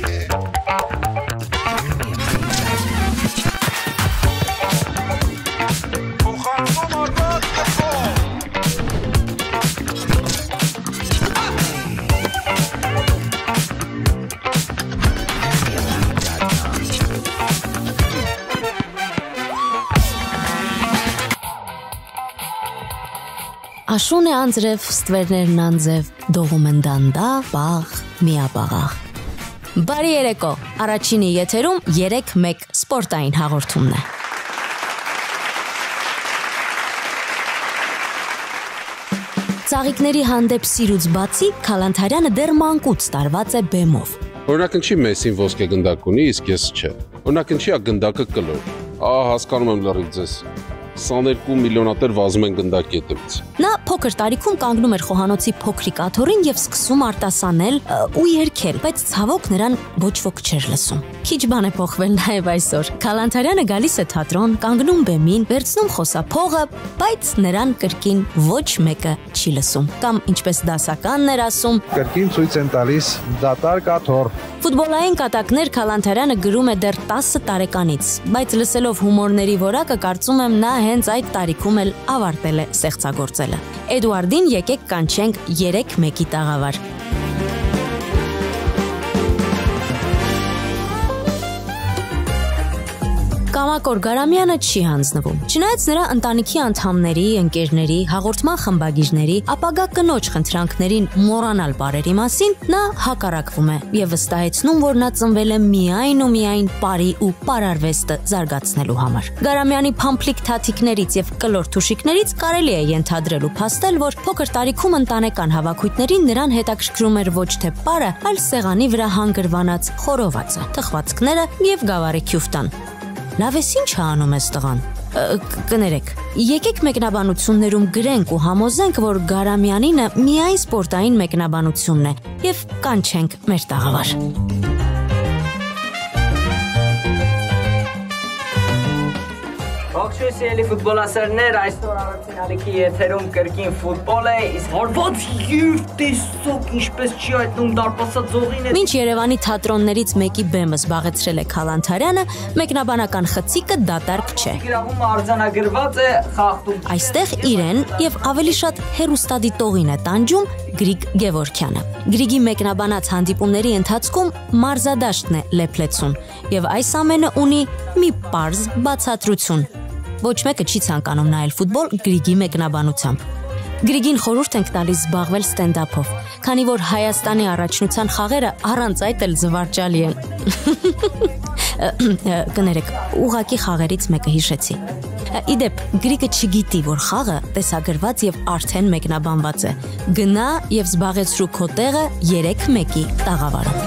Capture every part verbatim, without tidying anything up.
Աշուն է անձրև, ստվերներն անձև, դողում են դանդա, բաղ, միաբաղաղ։ Բարի երեկո, առաջինի եթերում երեք մեկ սպորտային հաղորդումն է։ Ծաղիկների հանդեպ սիրուց բացի, Քալանթարյանը դեռ մանկուց տարված է բեմով։ Օրինակ ինչի Մեսին ոսկե գնդակ ունի, իսկ ես չէ։ Օրինակ ինչի է գնդակը կլոր։ Ահա հասկանում եմ լրիվ ձեզ։ քսաներկու միլիոնատեր վազում են գնդակետից։ Նա փոքր տարիքում կանգնում էր խոհանոցի փոքրիկ աթոռին եւ սկսում արտասանել ու երգել, բայց ցավոք նրան ոչ ոք չէր լսում։ Քիչ բան է փոխվել նաեւ այսօր։ Քալանթարյանը գալիս է թատրոն, կանգնում բեմին, վերցնում խոսափողը, բայց նրան կրկին ոչ մեկը չի լսում։ Կամ ինչպես դասականն էր ասում, կրկին ցույց են տալիս դատարկ աթոռ։ Ֆուտբոլային կատակներ Քալանթարյանը գրում է դեռ տասը տարեկանից, բայց լսելով հումորների որակը կարծում եմ նա հենց այդ տարիքում էլ ավարտել է ստեղծագործելը։ Էդուարդին եկեք կանչենք երեք մեկի տաղավար։ Կամակոր Գարամյանը չի հանձնվում։ Չնայած նրա ընտանիքի անդամների, ընկերների, հաղորդման խմբագիրների, ապագա կնոջ խնդրանքներին մոռանալ բարերի մասին, նա հակառակվում է եւ վստահեցնում, որ նա ծնվել է միայն ու միայն բարի ու պարարվեստը զարգացնելու համար։ Գարամյանի փամփլիկ թաթիկներից եւ կլոր թուշիկներից կարելի է ենթադրել ու փաստել, որ փոքր տարիքում ընտանեկան հավաքույթներին նրան հետաքրքրում էր ոչ թե պարը, այլ սեղանի վրա հանգրվանած խորովածը, թխվածքները եւ գավառի քյուֆտան։ Լավ ես ինչ անում ես տղան։ Կներեք, եկեք մեկնաբանություններում գրենք ու համոզենք, որ Գարամյանինը միայն սպորտային մեկնաբանությունն է եւ կանչենք մեր տաղավար։ Ողջույն սիրելի ֆուտբոլասերներ, այսօր առաջին ալիքի եթերում կրկին ֆուտբոլ է, իսկ հարված եւ տեսոք ինչպես չի այտնում դարպասաձողին է։ Մինչ Երևանի թատրոններից մեկի բեմը զբաղեցրել է Քալանթարյանը, մեկնաբանական խցիկը դատարկ չէ։ Գրավումը արձանագրված է խախտում։ Այստեղ իրեն եւ ավելի շատ հերոստադիտողին է տանջում Գրիգ Գևորգյանը։ Գրիգի մեկնաբանած հանդիպումների ընթացքում մարզադաշտն է լեփլեցուն եւ այս ամենը ունի մի պարզ բացատրություն։ Ոչ մեկը չի ցանկանում նայել ֆուտբոլ Գրիգի մեկնաբանությամբ։ Գրիգին խորհուրդ ենք տալիս զբաղվել ստենդափով, քանի որ Հայաստանի առաջնության խաղերը առանց այդ էլ զվարճալի են։ Կներեք, ուղակի խաղերից մեկը հիշեցի։ Իդեպ, Գրիգը չգիտի, որ խաղը տեսագրված եւ արդեն մեկնաբանված է։ Գնա եւ զբաղեցրու քո տեղը երեք մեկի տաղավարում։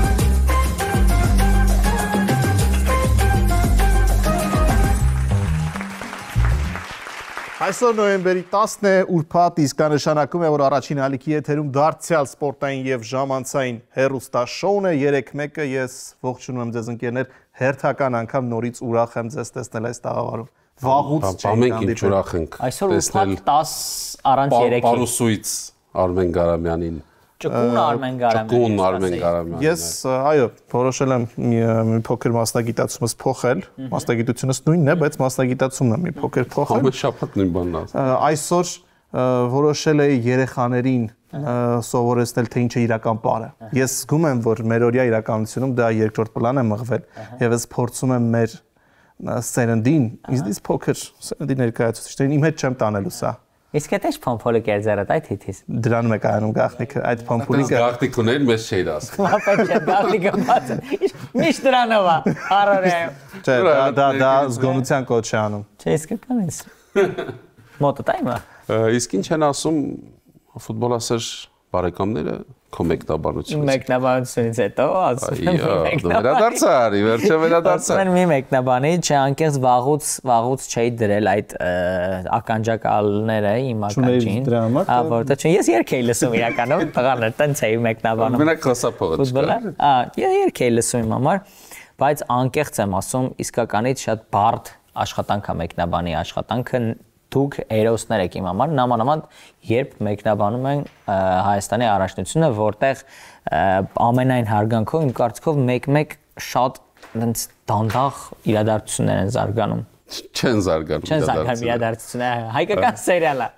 Այսօր նոյեմբերի տասն է, ուրբաթ, իսկ դա նշանակում է, որ առաջին ալիքի եթերում դարձյալ սպորտային եւ ժամանցային հեռուստաշոուն է երեք մեկը, ես ողջունում եմ ձեզ ընկերներ, հերթական անգամ նորից ուրախ եմ ձեզ տեսնել այս տաղավարում։ Վաղուց չենք հանդիպել։ Այսօր ուրբաթ տաս առանց երեքի։ Պարուսույց Արմեն Գարամյանին։ Ճկուն Արմեն Գարամյանին։ Ճկուն Արմեն Գարամյանին։ Ես, այո, որոշել եմ մի փոքր մասնագիտացումս փոխել, մասնագիտությունս նույնն է, բայց մասնագիտացումն է մի փոքր փոխել։ Ամեն շաբաթ նույն բանն ասում։ Այսօր որոշել էի երեխաներին սովորեցնել, թե ինչ է իրական պարը։ Ես զգում եմ, որ մերօրյա իրականությունում դա երկրորդ պլան է մղվել, եւ ես փորձում եմ մեր սերնդին, ինձնից փոքր սերնդի ներկայացուցիչներին իմ հետ չեմ տանելու սա։ Իսկ այդ ինչ փոմփոլը կերձերդ այդ հիթից։ Դրանում է կայանում գաղտնիքը, այդ փոմփոլիկը։ Գաղտնիք ուներ, մեզ չէր ասում։ Ապա չէ, գաղտնիքը բաց է։ Միշտ դրանով է, առօրյա։ Չէ, դա դա դա զգոնության կոչ է անում։ Չէ, իսկական է։ Մոտը տայմը։ Իսկ ինչ են ասում ֆուտբոլասեր բարեկամները քո մեկնաբանությունից։ Մեկնաբանությունից հետո ասում եմ այո, վերադարձար, ի վերջո վերադարձար։ Ասում եմ մի մեկնաբանի, չէ, անկեղծ վաղուց վաղուց չէի դրել այդ ականջակալները իմ ականջին։ Հա, որտեղ չէ, ես երգ էի լսում իրականում, տղաներ, տենց էի մեկնաբանում։ Մենակ խոսափողը չկա։ Հա, ես երգ էի լսում իմ համար, բայց անկեղծ եմ ասում, իսկականից շատ բարդ աշխատանք է մեկնաբանի աշխատանքը դուք հերոսներ եք իմ համար, նամանավանդ երբ մեկնաբանում են Հայաստանի առաջնությունը, որտեղ ամենայն հարգանքով իմ կարծիքով մեկ-մեկ շատ այնց դանդաղ իրադարձություններ են զարգանում։ Չեն զարգանում Չեն զարգանում իրադարձությունները։ Հայկական սերիալը։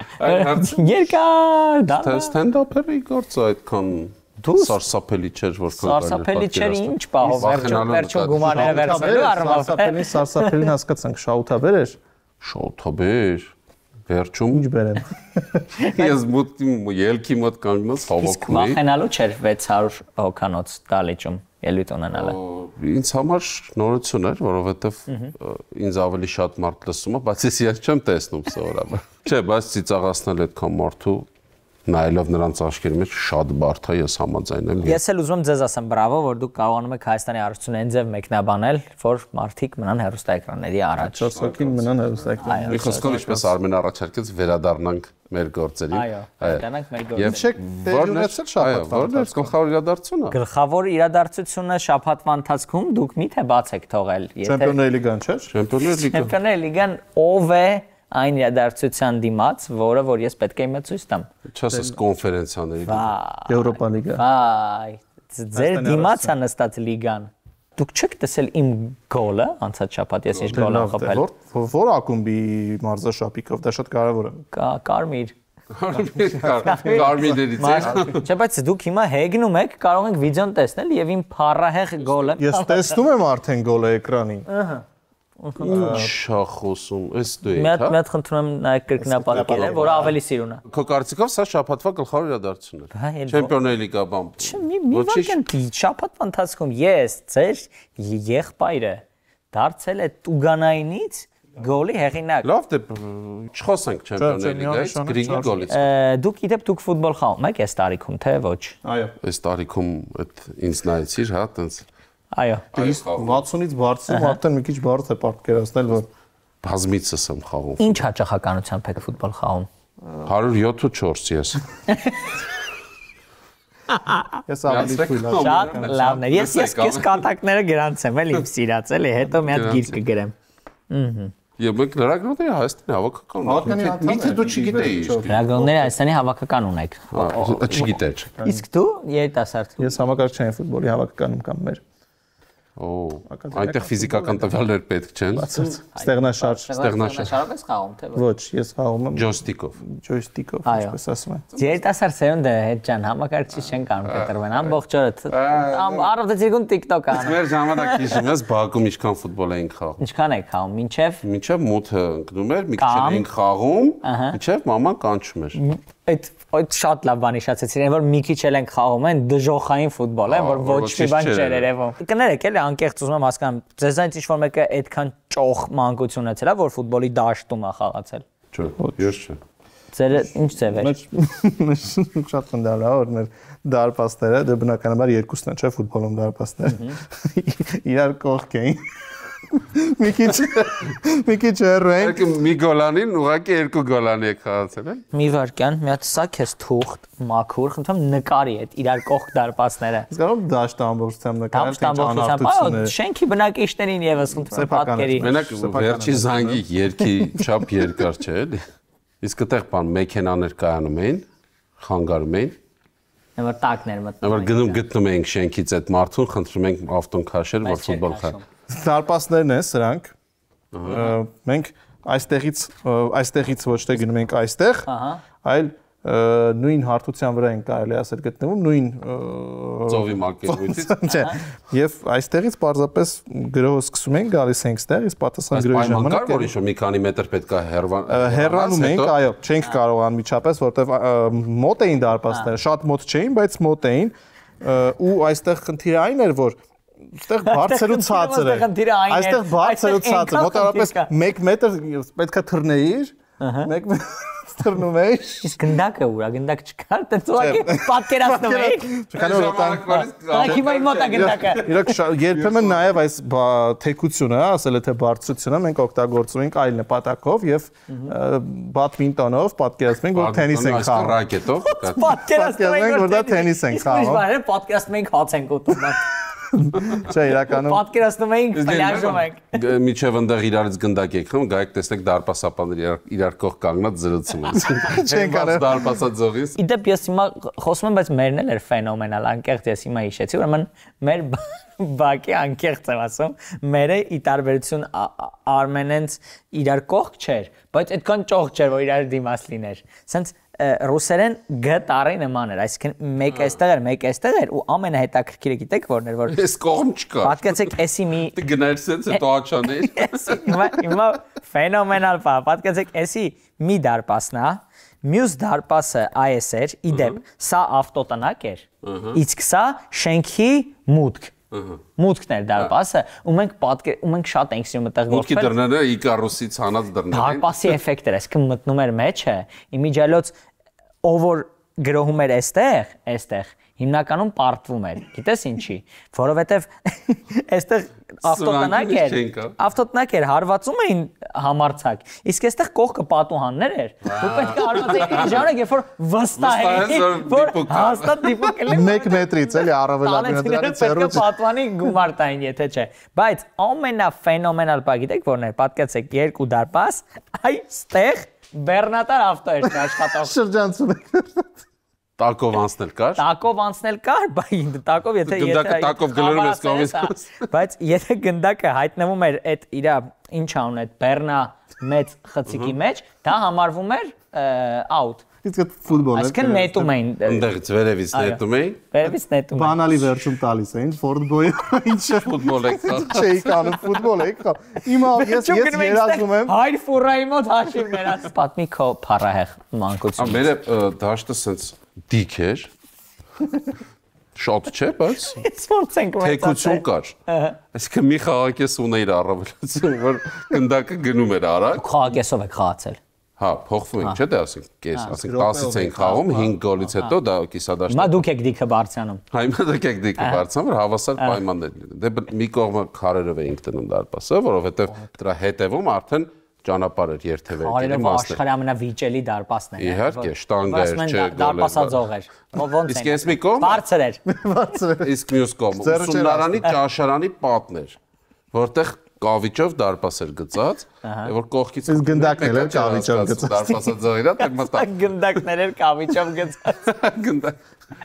Երկար դա։ Ստենդափերի գործը այդքան սարսափելի չէր, որքան սարսափելի չէր ինչ պահով վերջում վերջում գումարները վերցնելու առումով։ Սարսափելի սարսափելին հասկացանք շաութաբեր էր։ Շաութաբեր վերջում ինչ բերեմ։ Ես մոտ ելքի մոտ կանգնած հավաքում էի։ Վախենալու չէր վեց հարյուր հոկանոց դալիճում ելույթ ունենալը։ Ինձ համար նորություն էր, որովհետև ինձ ավելի շատ մարդ լսում է, բայց ես ես չեմ տեսնում սովորաբար։ Չէ, բայց ծիծաղացնել այդքան մարդու նայելով նրանց աչքերի մեջ շատ բարդ է, ես համաձայն եմ։ Ես էլ ուզում եմ ձեզ ասեմ բրավո, որ դուք կարողանում եք Հայաստանի առողջությունը այնձև մեկնաբանել, որ մարդիկ մնան հեռուստաէկրանների առաջ։ Չորս հոգին մնան հեռուստաէկրանների։ Մի խոսքով ինչպես Արմեն առաջարկեց, վերադառնանք մեր գործերին։ Այո, վերադառնանք մեր գործերին։ Եվ չեք դեր ունեցել շաբաթվա ընթացքում։ Գլխավոր իրադարձությունը։ Գլխավոր իրադարձությունը շաբաթվա ընթացքում դուք միթե բաց եք թողել։ Չեմպիոնների լիգան չէ՞։ Չեմպիոնների լիգա։ Չեմպիոնների լիգան ով է այն իրադարձության դիմաց, որը որ ես պետք է իմը ցույց տամ։ Չասես կոնֆերենցիաների լիգա։ Եվրոպա լիգա։ Վայ, ձեր դիմաց է նստած լիգան։ Դուք չեք տեսել իմ գոլը անցած շաբաթ ես ինչ գոլ եմ խփել։ Որ ակումբի մարզաշապիկով դա շատ կարևոր է։ Կարմիր։ Կարմիրներից է։ Չէ, բայց դուք հիմա հեգնում եք, կարող եք վիդեոն տեսնել եւ իմ փառահեղ գոլը։ Ես տեսնում եմ արդեն գոլը էկրանին։ Ահա։ Շա խոսում, ես դու ես, հա։ Մի հատ խնդրում եմ նայեք կրկնապատկել, որը ավելի սիրուն է։ Քո կարծիքով սա շաբաթվա գլխավոր իրադարձությունն է։ Չեմպիոնների լիգա բան։ Մի վարքան շաբաթվա ընթացքում ես ձեր եղբայրը դարձել է Տուգանայինից գոլի հեղինակ։ Լավ, դե չխոսենք չեմպիոնների լիգայից, Գրիգի գոլից։ Դուք իդեպ դուք ֆուտբոլ խաղում եք այս տարիքում, թե ոչ։ Այո։ Այս տարիքում այդ ինձ նայեցիր, հա, տենց։ Այո։ վաթսունից բարձր արդեն մի քիչ բարդ է պատկերացնել, որ բազմիցս եմ խաղում։ Ինչ հաճախականությամբ եք ֆուտբոլ խաղում։ հարյուր յոթ ես։ Ես ավելի թույլ եմ։ Շատ լավն է։ Ես ես ես կոնտակտները գրանցեմ, էլի իմ սիրած, էլի, հետո մի հատ գիրք կգրեմ։ Ըհը։ Եվ մենք լրագրողների Հայաստանի հավաքական։ Միթե դու չգիտեիր։ Լրագրողների Հայաստանի հավաքական ունեք։ Չգիտեր։ Իսկ դու երիտասարդ։ Ես համակարգչային ֆուտբոլի հավաքականում կամ մեր։ Օ, այնտեղ ֆիզիկական տվյալներ պետք չեն։ Ստեղնաշարժ, ստեղնաշարժ։ Շարով խաղում, թե ոչ։ Ոչ, ես խաղում եմ ջոյստիկով։ Ջոյստիկով, ինչպես ասում են։ Երիտասարդ սերունդը հետ ջան, համակարգչի չեն կարող կտրվեն, ամբողջ օրը։ Առավոտը ցիկուն TikTok անում։ Մեր ժամանակ հիշում ես Բաքվում ինչքան ֆուտբոլ էինք խաղում։ Ինչքան եք խաղում, մինչև մինչև մութը ընկնում էր, մի քիչ էինք խաղում, մինչև մաման կանչում էր։ Այդ այդ շատ լավ բան իշացեցին, որ մի քիչ էլ ենք խաղում են դժոխային ֆուտբոլ է, որ ոչ մի բան չէր երևում։ Կներեք, էլի անկեղծ ուզում եմ հասկանամ, ձեզանից ինչ-որ մեկը այդքան ճոխ մանկություն ունեցել է, որ ֆուտբոլի դաշտում է խաղացել։ Չէ, ես չէ։ Ձերը ինչ ձև էր։ Շատ խնդալ է, որ մեր դարպասները, դե բնականաբար երկուսն են, չէ, ֆուտբոլում դարպասները։ Իրար կողք էին։ Մի քիչ մի քիչ հեռու ենք։ Մի գոլանին ուղղակի երկու գոլանի եք խաղացել, է։ Մի վարքյան, մի հատ սա քեզ թուղթ, մաքուր, խնդրում նկարի այդ իրար կողք դարպասները։ Իսկ կարող դաշտ ամբողջությամբ նկարել, թե անհավատություն է։ Շենքի բնակիչներին եւս խնդրում պատկերի։ Մենակ վերջի զանգի երկի չափ երկար չէ, էլի։ Իսկ այդտեղ բան մեքենաներ կայանում էին, խանգարում էին։ Նոր տակներ մտնում։ Նոր գնում գտնում էինք շենքից այդ մարդուն, խնդրում ենք ավտոն քաշել, որ ֆուտբոլ խաղա։ Դարպասներն են սրանք։ Մենք այստեղից այստեղից ոչ թե գնում ենք այստեղ, այլ նույն հարթության վրա են կարելի ասել գտնվում, նույն ծովի մակերույցից։ Չէ։ Եվ այստեղից պարզապես գրոհը սկսում ենք, գալիս ենք ստեղ, իսկ պատասխան գրոհի ժամանակ որ ինչ-որ մի քանի մետր պետք է հեռանում ենք, այո, չենք կարող անմիջապես, որտեվ մոտ էին դարպասները, շատ մոտ չէին, բայց մոտ էին, ու այստեղ խնդիրը այն էր, որ այստեղ բարձրու ցածր է։ Այստեղ բարձրու ցածր, մոտավորապես մեկ մետր պետքա թռնեիր, մեկ մետր թռնում էի։ Իսկ գնդակը ուրա, գնդակ չկար, տենց ուղղակի պատկերացնում էի։ Չքանի որ տան։ Հիմա իմ մոտ է գնդակը։ Իրոք երբեմն նաև այս թեկությունը, ասել է թե բարձրությունը մենք օգտագործում ենք այլ նպատակով եւ բադմինտոնով պատկերացնում ենք, որ թենիս ենք խաղում։ Ռակետով։ Պատկերացնում ենք, որ դա թենիս ենք խաղում։ Իսկ պատկերացնում ենք հաց ենք ուտում։ Չէ, իրականում Պատկերացնում էինք, պլաժում ենք։ Միջև ընդեղ իրարից գնդակ եք խմում, գայեք տեսնեք դարպասապանները իրար կողք կանգնած զրուցում են։ չեն կարող դարպասաձողից։ Իդեպ ես հիմա խոսում եմ, բայց մերն էլ էր ֆենոմենալ, անկեղծ ես հիմա հիշեցի, ուրեմն մեր բակի անկեղծ եմ ասում, մերը ի տարբերություն Արմենենց իրար կողք չէր, բայց այդքան ճոխ չէր, որ իրար դիմաց լիներ։ Սենց ռուսերեն գ տարի նման էր, այսինքն մեկ այստեղ էր, մեկ այստեղ էր ու ամենահետաքրքիրը գիտեք որն էր, որ Ես կողմ չկա։ Պատկացեք, էսի մի Գնայր սենց հետո աչաներ։ Հիմա հիմա ֆենոմենալ բա, պատկացեք, էսի մի դարպասն է, մյուս դարպասը այս էր, իդեպ, սա ավտոտնակ էր, իսկ սա շենքի մուտք։ Մուտքն էր դարպասը, ու մենք պատկեր ու մենք շատ ենք սիրում այդտեղ գործել։ Մուտքի դռները Իկարուսից հանած դռներ են։ Դարպասի էֆեկտը, այսինքն մտնում էր մեջը, իմիջիալոց ով որ գրոհում էր այստեղ, այստեղ հիմնականում պարտվում էր։ Գիտես ինչի, որովհետև այստեղ ավտոտնակ էր, ավտոտնակ էր, հարվածում էին համարցակ։ Իսկ այստեղ կողքը պատուհաններ էր։ Դու պետք է հարվածեիր ժամանակ, երբ որ վստահ էի, որ հաստատ դիպուկ կլինի։ մեկ մետրից էլի առավելագույնը դրանից պետք է պատվանի գումար տային, եթե չէ։ Բայց ամենաֆենոմենալ բա գիտեք որն է, պատկացեք երկու դարպաս, այստեղ բեռնատար ավտո էր աշխատող։ Շրջանցում եք։ Տակով անցնել կար։ Տակով անցնել կար, բայց տակով եթե գնդակը տակով գլորում ես կողմից։ Բայց եթե գնդակը հայտնվում էր այդ իր ինչ անուն այդ բեռնա մեծ խցիկի մեջ, դա համարվում էր out։ Իսկ այդ ֆուտբոլը։ Այսինքն նետում էին։ Ընդեղից վերևից նետում էին։ Վերևից նետում էին։ Բանալի վերջում տալիս էին, ֆորտբոյը ինչը ֆուտբոլ եք խաղ։ չէի կանում ֆուտբոլ եք խաղ։ Հիմա ես ես երազում եմ հայր ֆուրայի մոտ հաշիվ ներած։ Պատմի քո փառահեղ մանկություն։ Ամերը դաշտը սենց դիք էր։ Շատ չէ, բայց ոնց ենք մենք թեկություն կար։ Այսինքն մի խաղակես ունեիր առավելություն, որ գնդակը գնում էր արագ։ Խաղակեսով եք խաղացել։ Հա, փոխվում ենք, չէ՞ դե ասենք, կես, ասենք տասից էին խաղում, հինգ գոլից հետո դա կիսադաշտ։ Հիմա դուք եք դիքը բարձրանում։ Հա, հիմա դուք եք դիքը բարձրանում, որ հավասար պայմաններ լինեն։ Դե մի կողմը քարերով էինք դնում դարպասը, որովհետև դրա հետևում արդեն ճանապարհ էր երթևեր։ Քարերով աշխարհի ամենավիճելի դարպասն էր։ Իհարկե, շտանգա էր, չէ, դարպասաձող էր։ Ոնց է։ Իսկ ես մի կողմ բարձր էր։ բարձր։ Իսկ մյուս կողմը ուսումնարանի ճաշարանի պատն էր, որտեղ կավիճով դարպաս էր գծած, որ կողքից գնդակներ էր կավիճով գծած։ Դարպասաձողիրա տակ մտա։ Գնդակներ էր կավիճով գծած։ Գնդակ։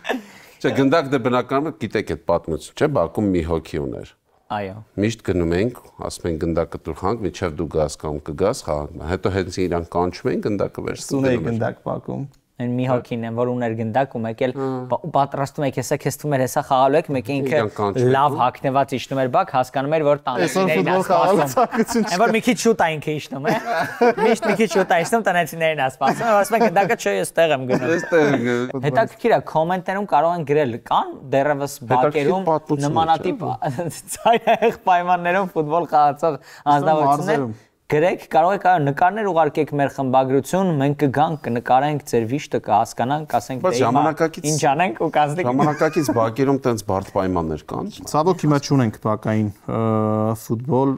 Չէ, գնդակն է բնականում, գիտեք այդ պատմություն, չէ, Բաքում մի հոգի ուներ։ Այո։ Միշտ գնում ենք, ասում են գնդակը դուր խանք, միջև դու գաս կամ կգաս խաղանք։ Հետո հենց իրան կանչում են գնդակը վերցնում։ Սունեի գնդակ Բաքում։ Այն մի հոգին են, որ ուներ գնդակ ու մեկ էլ պատրաստում եք, հեսա քեզ թվում էր հեսա խաղալու եք, մեկ ինքը լավ հակնված իջնում էր բակ, հասկանում էր, որ տնեցիներին ասպասում։ Այն որ մի քիչ շուտ է ինքը իջնում, է։ Միշտ մի քիչ շուտ է իջնում, տնեցիներին ասպասում, ասում են գնդակը չէ, էստեղ եմ գնում։ Էստեղ եմ։ Հետաքրքիր է, կոմենտներում կարող են գրել, կան դեռևս բակերում նմանատիպ ցայնահեղ պայմաններում ֆուտբոլ խաղացող անձնավորություններ։ Գրեք, կարող եք նկարներ ուղարկեք մեր խմբագրություն, մենք կգանք, կնկարենք ձեր վիշտը, կհասկանանք, ասենք դե ժամանակակից ինչ անենք ու կազդիկ։ Ժամանակակից բակերում տենց բարդ պայմաններ կան։ Ցավոք հիմա չունենք բակային ֆուտբոլ,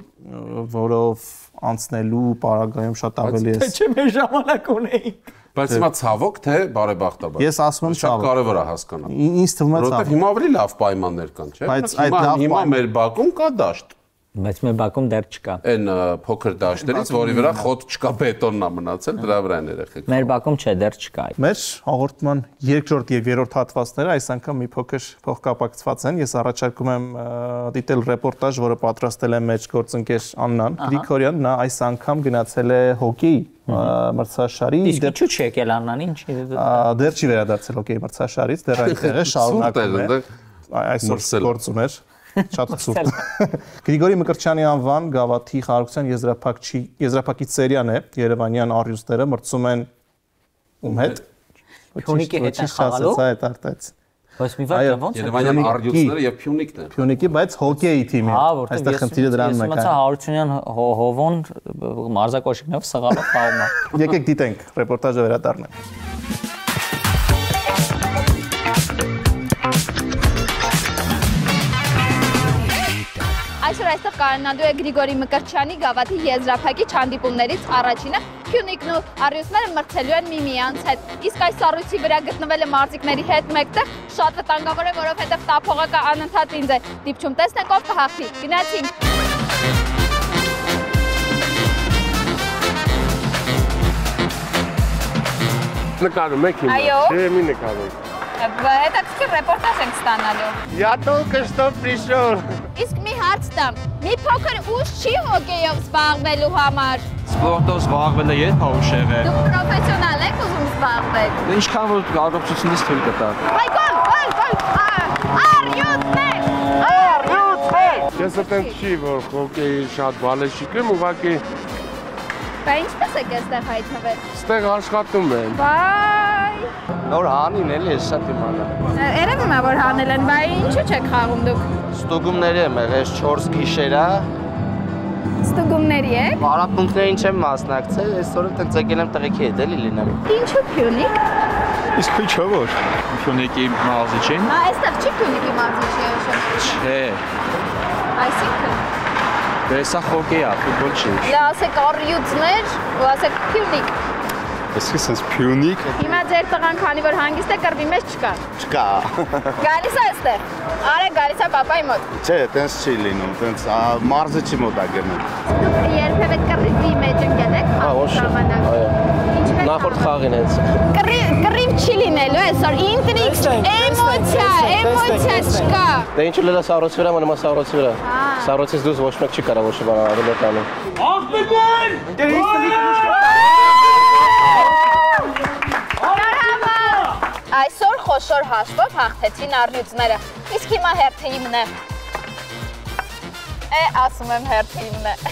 որով անցնելու պարագայում շատ ավելի է։ Թե չէ մեր ժամանակ ունեինք։ Բայց հիմա ցավոք թե բարեբախտաբար։ Ես ասում եմ ցավոք։ Շատ կարևոր է հասկանալ։ Ինձ թվում է ցավոք։ Որովհետև հիմա ավելի լավ պայմաններ կան, չէ՞։ Բայց այդ լավ հիմա մեր բակում կա դաշտ։ Բայց մեր բակում դեռ չկա։ Այն փոքր դաշտերից, որի վրա խոտ չկա, բետոնն է մնացել, դրա վրա են երեխեք։ Մեր բակում չէ, դեռ չկա։ Մեր հաղորդման երկրորդ եւ երրորդ հատվածները այս անգամ մի փոքր փոխկապակցված են։ Ես առաջարկում եմ դիտել ռեպորտաժ, որը պատրաստել է մեր գործընկեր Աննան Գրիգորյան, նա այս անգամ գնացել է հոկեյ մրցաշարի։ Իսկ ինչու՞ չի եկել Աննան, ինչ։ Դեռ չի վերադարձել հոկեյ մրցաշարից, դեռ այնտեղ է շարունակում է։ Այսօր գործ ուներ։ Շատ ցուրտ։ Գրիգորի Մկրտչյանի անվան գավաթի խաղաղության եզրափակչի եզրափակիչ սերիան է Երևանյան առյուծները մրցում են ում հետ։ Փյունիկի հետ են խաղալու։ Սա է տարտեց։ Բայց մի վայր ոնց է։ Երևանյան առյուծները եւ Փյունիկն են։ Փյունիկի, բայց հոկեյի թիմի։ Այստեղ խնդիրը դրանում է։ Իմացա Հարությունյան հովոն մարզակոշիկներով սղալով խաղում է։ Եկեք դիտենք ռեպորտաժը վերադառնանք։ Այսօր այստեղ կարողանալու է Գրիգորի Մկրտչյանի գավաթի եզրափակիչ հանդիպումներից առաջինը Փյունիկն ու առյուծները մրցելու են միմյանց հետ։ Իսկ այս առույցի վրա գտնվելը մարզիկների հետ մեկտեղ շատ վտանգավոր է, որովհետև տափողակը անընդհատ ինձ է դիպչում։ Տեսնենք ով կհաղթի։ Գնացինք։ Նկարում եք հիմա։ Չէ, մի նկարում։ Հետաքրքիր ռեպորտաժ ենք ստանալու։ Я только что пришел։ Իսկ մի հարց տամ։ Մի փոքր ուշ չի հոկեյով զբաղվելու համար։ Սպորտով զբաղվելը երբ ուշ է եղել։ Դուք պրոֆեսիոնալ եք ուզում զբաղվել։ Ինչքան որ առողջությունից թույլ կտա։ Հայ գոլ, գոլ, գոլ։ Առյուծներ։ Առյուծներ։ Ես այդպես չի, որ հոկեյի շատ բալեշիկ եմ, ուղղակի Բա ինչպես եք այստեղ հայտնվել։ Ստեղ աշխատում եմ։ Բայ։ Նոր հանին էլի է շատ իմանա։ Երևում է որ հանել են, բայ ինչու չեք խաղում դուք։ Ստուգումների եմ եղել չորս գիշերա։ Ստուգումների եք։ Պարապմունքներին չեմ մասնակցել, այսօր տենց եկել եմ տղեկի հետ էլի լինեմ։ Ինչու Փյունիկ։ Իսկ ինչո՞ որ։ Փյունիկի մարզիչին։ Հա, այստեղ չի Փյունիկի մարզիչի հաշվի։ Չէ։ Այսինքն Դեսա խոկեյա, ֆուտբոլ չի։ Դա ասեք առյուծներ, ու ասեք Փյունիկ։ Այսինքն sense Փյունիկ։ Հիմա ձեր տղան քանի որ հանգիստ է կռվի մեջ չկա։ Չկա։ Գալիս է այստեղ։ Արա գալիս է papai մոտ։ Չէ, տենց չի լինում, տենց մարզիչի մոտ է գնում։ Դուք երբևէ կռվի մեջ ընկել եք։ Հա, ոչ։ Այո։ Նախորդ խաղին հենց։ Կռիվ չի լինելու այսօր, ինտրիգ, էմոցիա, էմոցիա չկա։ Դե ինչ լելա սառոցի վրա, մնա սառոցի վրա։ Սառոցից դուրս ոչ մեկ չի կարող ոչ բան անել այդանը։ Այսօր խոշոր հաշվով հաղթեցին առյուծները, իսկ հիմա հերթը իմն է։ Է, ասում եմ հերթը իմն է։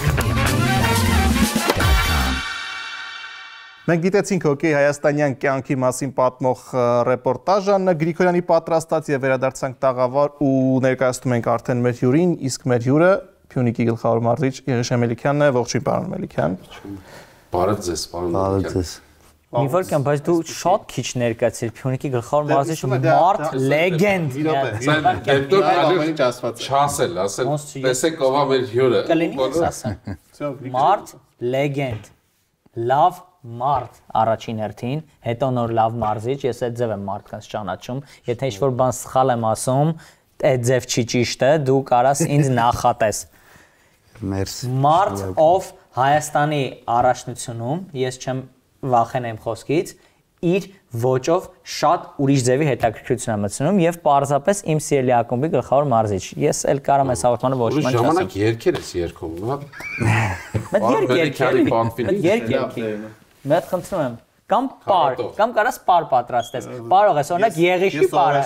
Մենք գիտեցինք հոկեյի հայաստանյան կյանքի մասին պատմող ռեպորտաժը Աննա Գրիգորյանի պատրաստած եւ վերադարձանք տաղավար ու ներկայացնում ենք արդեն մեր հյուրին, իսկ մեր հյուրը Փյունիկի գլխավոր մարզիչ Եղիշե Մելիքյանն է, ողջույն պարոն Մելիքյան։ Բարև ձեզ, պարոն Մելիքյան։ Միվորքյան, բայց դու շատ քիչ ներկայացիր Փյունիկի գլխավոր մարզիչ մարդ լեգենդ։ Դեպտոր բաժին ասված։ Չասել, ասել, տեսեք ով է մեր հյուրը։ Կլինի ասեմ։ Մարդ լեգենդ։ Լավ մարդ առաջին հերթին, հետո նոր լավ մարզիչ, ես այդ ձև եմ մարդկանց ճանաչում, եթե ինչ-որ բան սխալ եմ ասում, այդ ձև չի ճիշտ է, դու կարաս ինձ նախատես։ Մերսի։ Մարդ, ով Հայաստանի առաջնությունում, ես չեմ վախենեմ խոսքից, իր ոճով շատ ուրիշ ձևի հետաքրքրություն է մտցնում եւ պարզապես իմ սիրելի ակումբի գլխավոր մարզիչ։ Ես էլ կարամ այս հաղորդմանը ոչ ման չասեմ։ Ժամանակ երկեր ես երգում, հա։ Մեծ երգ երկերի, երգ երկի։ Մեծ խնդրում եմ, կամ պար, կամ կարաս պար պատրաստես։ Պարող ես, օրինակ Եղիշի պարը։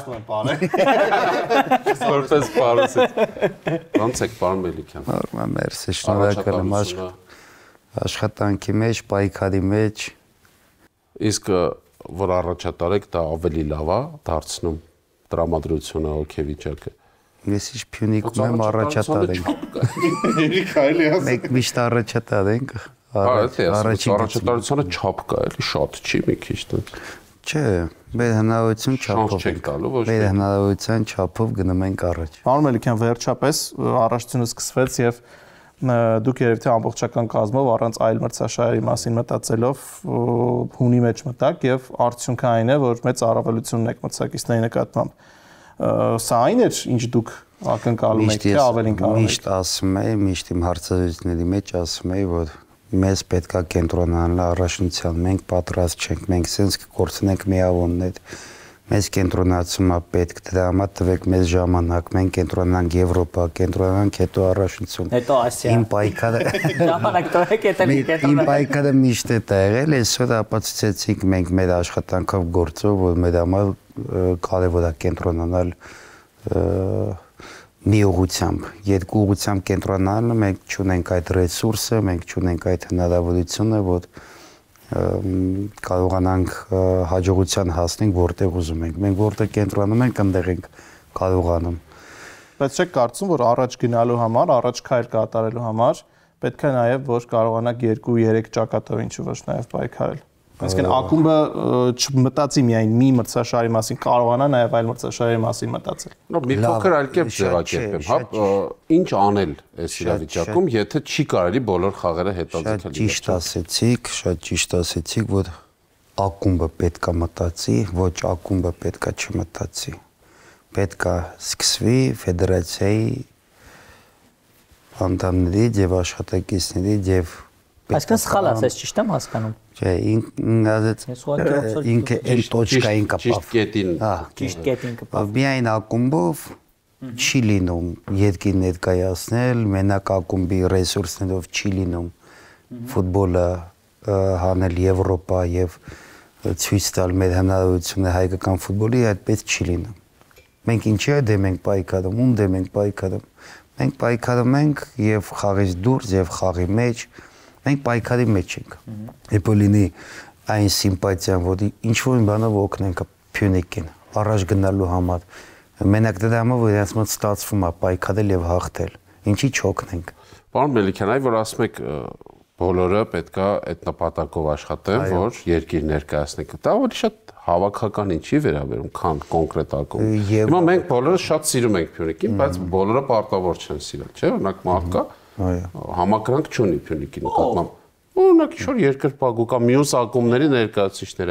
Որպես պարուսից։ Ոնց եք, պարոն Մելիքյան։ Նորմալ, մերսի, շնորհակալ եմ աշխատանքի մեջ, պայքարի մեջ։ Իսկ որ առաջատար եք, դա ավելի լավ է դարձնում տրամադրությունը, հոգեվիճակը։ Ես իշ Փյունիկում եմ առաջատար ենք։ Երիք այլի ասել։ Մենք միշտ առաջատար ենք։ Առաջատարությունը չափ կա, էլի շատ չի մի քիչ տենց։ Չէ, մեր հնարավորություն չափով ենք տալու, ոչ մեր հնարավորության չափով գնում ենք առաջ։ Պարոն Մելիքյան, վերջապես առաջությունը սկսվեց եւ դուք երևի թե ամբողջական կազմով առանց այլ մրցաշարերի մասին մտածելով հունի մեջ մտաք եւ արդյունքը այն է, որ մեծ առավելություն եք մրցակիցների նկատմամբ։ Սա այն էր, ինչ դուք ակնկալում եք, թե ավելին կարող եք։ Միշտ ասում եմ, միշտ իմ հարցազրույցների մեջ ասում եմ, որ մեզ պետքա կենտրոնանալ առաջնության, մենք պատրաստ չենք, մենք սենց կկործնենք միավորներ, մեզ կենտրոնացում է պետք, դրա համար տվեք մեզ ժամանակ, մենք կենտրոնանանք Եվրոպա, կենտրոնանանք հետո առաջնություն։ Հետո Ասիա։ Իմ պայքարը ժամանակ տվեք, հետո կենտրոնանանք։ Իմ պայքարը միշտ է եղել, այսօր ապացուցեցինք մենք մեր աշխատանքով գործով, որ մեր համար կարևոր է կենտրոնանալ մի ուղղությամբ, երկու ուղղությամբ կենտրոնանալը մենք չունենք այդ ռեսուրսը, մենք չունենք այդ հնարավորությունը, որ կարողանանք հաջողության հասնենք, որտեղ ուզում ենք։ Մենք որտեղ կենտրոնանում ենք, այնտեղ ենք կարողանում։ Բայց չեք կարծում, որ առաջ գնալու համար, առաջ քայլ կատարելու համար պետք է նաև որ կարողանաք երկու երեք ճակատով ինչու ոչ նաև պայքարել։ Այսինքն ակումբը չմտածի միայն մի մրցաշարի մասին, կարողանա նաև այլ մրցաշարերի մասին մտածել։ Նո, մի փոքր այլ կերպ ձևակերպեմ, հա, ինչ անել այս իրավիճակում, եթե չի կարելի բոլոր խաղերը հետաձգել։ Շատ ճիշտ ասեցիք, շատ ճիշտ ասեցիք, որ ակումբը պետքա մտածի, ոչ ակումբը պետքա չմտածի։ Պետքա սկսվի ֆեդերացիայի անդամների եւ աշխատակիցների եւ Այսինքն սխալ ասես, ճիշտ եմ հասկանում։ Չէ, ինքը այն տոճկային կապավ։ Ճիշտ կետին։ Հա, ճիշտ կետին կապավ։ Միայն ակումբով չի լինում երկի ներկայացնել, մենակ ակումբի ռեսուրսներով չի լինում ֆուտբոլը հանել Եվրոպա եւ ցույց տալ մեր հնարավորությունը հայկական ֆուտբոլի, այդպես չի լինում։ Մենք ինչի է դեմ ենք պայքարում, ում դեմ ենք պայքարում։ Մենք պայքարում ենք եւ խաղից դուրս եւ խաղի մեջ մենք պայքարի մեջ ենք։ Եթե լինի այն սիմպաթիան, որ ինչ որ բանով օգնենք Փյունիկին առաջ գնալու համար, մենակ դրա համար որ իրենց մոտ ստացվում է պայքարել եւ հաղթել, ինչի չօգնենք։ Պարոն Մելիքյան, այ որ ասում եք բոլորը պետքա այդ նպատակով աշխատեն, որ երկիր ներկայացնենք։ Դա ավելի շատ հավաքական ինչի վերաբերում, քան կոնկրետ ակումբ։ Հիմա մենք բոլորը շատ սիրում ենք Փյունիկին, բայց բոլորը պարտավոր չեն սիրել, չէ՞, օրինակ մարդ կա, համակրանք չունի Փյունիկի նկատմամբ։ Օրինակ ինչ-որ երկրպագու կամ մյուս ակումբների ներկայացուցիչները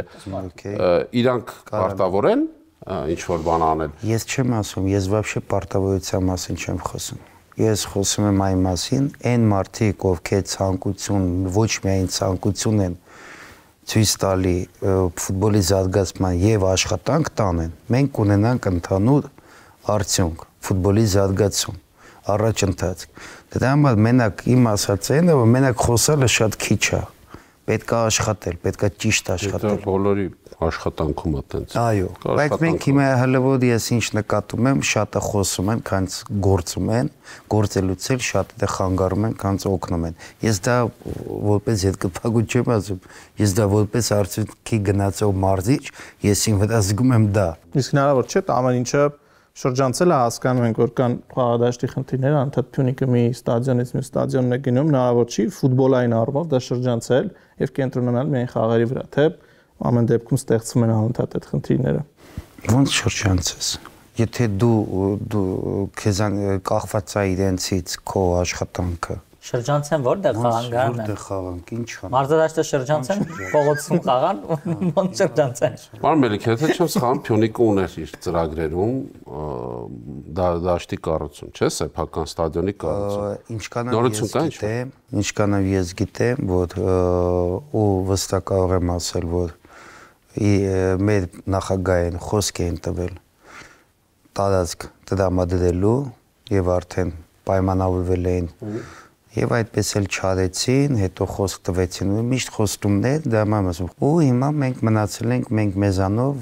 իրանք պարտավոր են ինչ-որ բան անել։ Ես չեմ ասում, ես вообще պարտավորության մասին չեմ խոսում։ Ես խոսում եմ այն մասին, այն մարդիկ, ովքեր ցանկություն, ոչ միայն ցանկություն են ցույց տալի ֆուտբոլի զարգացման եւ աշխատանք տանեն, մենք ունենանք ընդհանուր արդյունք, ֆուտբոլի զարգացում, առաջընթաց։ Դրա համար մենակ իմ ասածն է, որ մենակ խոսալը շատ քիչ է։ Պետքա աշխատել, պետքա ճիշտ աշխատել։ Դա բոլորի աշխատանքում է տենց։ Այո, բայց մենք հիմա հələ որ ես ինչ նկատում եմ, շատը խոսում են, քանց գործում են, գործելուց էլ շատը խանգարում են, քանց օգնում են։ Ես դա որպես երկրպագու չեմ ասում, ես դա որպես արդյունքի գնացող մարզիչ, ես ինձ վրա զգում եմ դա։ Իսկ հնարավոր չէ, ամեն ինչը շրջանցել է, հասկանում ենք, որ կան խաղադաշտի խնդիրներ, անդադ Փյունիկը մի ստադիոնից մյուս ստադիոն է գնում, հնարավոր չի ֆուտբոլային առումով դա շրջանցել եւ կենտրոնանալ միայն խաղերի վրա, թե ամեն դեպքում ստեղծվում են անընդհատ այդ խնդիրները։ Ոնց շրջանցես։ Եթե դու դու քեզան կախված է իրենցից քո աշխատանքը, շրջանցեն որտեղ խաղանգարն է։ Որտեղ խաղանք, ինչ խաղ։ Մարզադաշտը շրջանցեն, փողոցում խաղան, ոնց շրջանցեն։ Պարոն Մելիք, եթե չեմ սխալվում, Փյունիկը ուներ իր ծրագրերում դաշտի կառուցում, չէ՞, սեփական ստադիոնի կառուցում։ Նորություն կա ինչ։ Ինչքանով ես գիտեմ, որ ու վստահ կարող եմ ասել, որ մեր նախագահային խոսք էին տվել տարածք տրամադրելու եւ արդեն պայմանավորվել էին եւ այդպես էլ չարեցին, հետո խոսք տվեցին ու միշտ խոստումներ դա մամ ասում։ Ու հիմա մենք մնացել ենք մենք մեզանով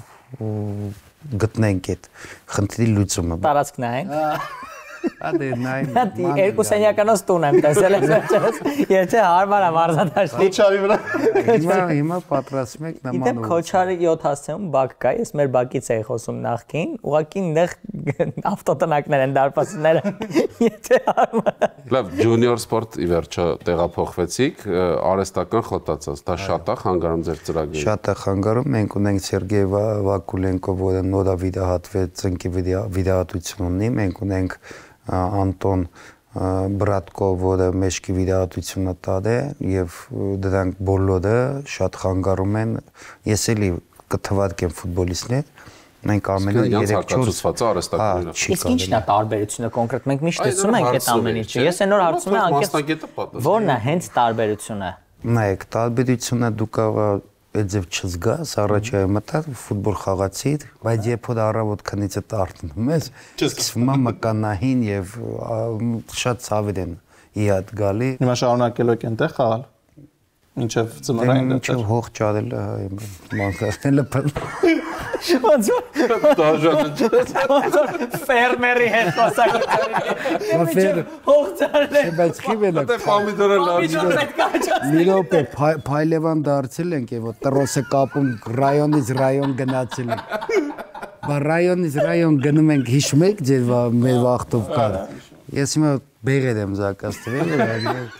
գտնենք այդ խնդրի լուծումը։ Տարածք նայենք։ Ադե նայն։ Երկու սենյականոց տուն եմ տեսել ես, եթե հարմար է մարզադաշտի։ Քոչարի վրա։ Հիմա հիմա պատրաստում ենք նման։ Իդեպ Քոչարի յոթ հասցեում բակ կա, ես մեր բակից էի խոսում նախքին, ուղղակի այնտեղ ավտոտնակներ են դարպասները։ Եթե հարմար։ Լավ, Junior Sport ի վերջո տեղափոխվեցիք, արհեստական խոտացած, դա շատ է խանգարում ձեր ծրագրին։ Շատ է խանգարում, մենք ունենք Սերգեյ Վակուլենկո, որը նորա վիրահատվեց, ծնկի վիրահատություն ունի, մենք ունենք Անտոն Բրատկո, որը մեջքի վիրահատությունը տարել եւ դրանք բոլորը շատ խանգարում են։ Ես էլի կթվարկեմ ֆուտբոլիստներ, մենք ամենը երեք չորս արհեստականները։ Իսկ ինչն է տարբերությունը կոնկրետ։ Մենք միշտ տեսնում ենք այդ ամեն ինչը։ Ես այն օր հարցում եմ անկեղծ որն է հենց տարբերությունը։ Նայեք, տարբերությունը դու կարող այդ ձև չզգաս, առաջ այ մտար ֆուտբոլ խաղացիր, բայց երբ որ առավոտ քնից տարտնում ես, սկսվում է մկանահին եւ շատ ցավեր են իհատ գալի։ Հիմա շարունակելու եք այնտեղ խաղալ։ Ինչեվ ծմրային դա։ Ինչեվ հող ճարելը մանկարելը բան։ Ոնց Դաժանը ֆերմերի հետ խոսակցությունների։ Հող ճարելը։ Բայց քիվելը։ Դե պոմիդորը լավ։ Մի րոպե Փայլևան դարձել ենք եւ տրոսը կապում ռայոնից ռայոն գնացել ենք։ Բա ռայոնից ռայոն գնում ենք հիշում եք ձեր մեր վախտով կար։ Ես հիմա բեղեր եմ զակաստվել։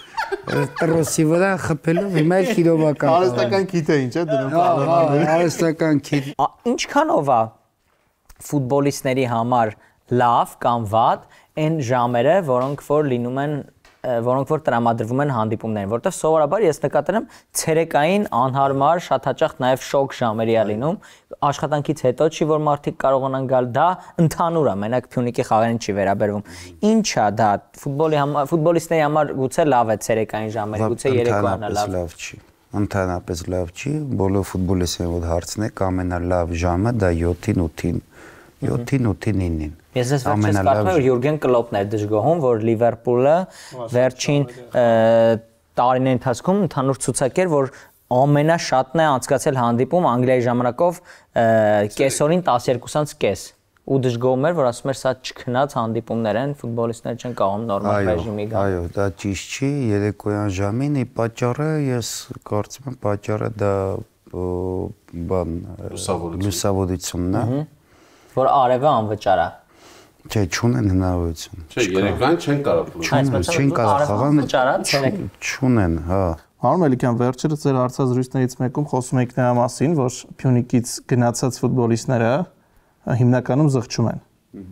տրոսի վրա խփելով հիմա էլ քիլովական։ Արհեստական քիթ է ինչ է դնում։ Հա, արհեստական քիթ։ Ինչքանով է ֆուտբոլիստների համար լավ կամ վատ այն ժամերը, որոնք որ լինում են որոնք որ տրամադրվում են հանդիպումներին, որտեղ սովորաբար ես նկատել եմ ցերեկային անհարմար, շատ հաճախ նաև շոկ ժամերի է լինում, աշխատանքից հետո չի որ մարդիկ կարողանան գալ, դա ընդհանուր է, մենակ Փյունիկի խաղերին չի վերաբերվում։ Ինչ է դա ֆուտբոլի համար, ֆուտբոլիստների համար գուցե լավ է ցերեկային ժամերը, գուցե երեկոյան է լավ։ Լավ չի։ Ընդհանրապես լավ չի, բոլոր ֆուտբոլիստերին որ հարցնեք, ամենալավ ժամը դա յոթին ութին, յոթին ութին նինին։ Ես ես վերջերս կարծում եմ Յուրգեն Կլոպն էր դժգոհում, որ Լիվերպուլը վերջին տարիների ընթացքում ընդհանուր ցուցակ էր, որ ամենաշատն է անցկացել հանդիպում Անգլիայի ժամանակով կեսօրին տասներկուսից կես ու դժգոհում էր, որ ասում էր սա չքնած հանդիպումներ են, ֆուտբոլիստներ չեն կարող նորմալ ռեժիմի գալ։ Այո, դա ճիշտ չի, երեկոյան ժամին ի պատճառը ես կարծում եմ պատճառը դա բան լուսավորությունն է, որ արևը անվճար է։ Չէ, չունեն հնարավորություն։ Չէ, երեկոյան չեն կարող։ Չեն կարող խաղալ, չունեն, հա։ Հարուն Մելիքյան, վերջերս ձեր հարցազրույցներից մեկում խոսում եք նրա մասին, որ Փյունիկից գնացած ֆուտբոլիստները հիմնականում զղջում են։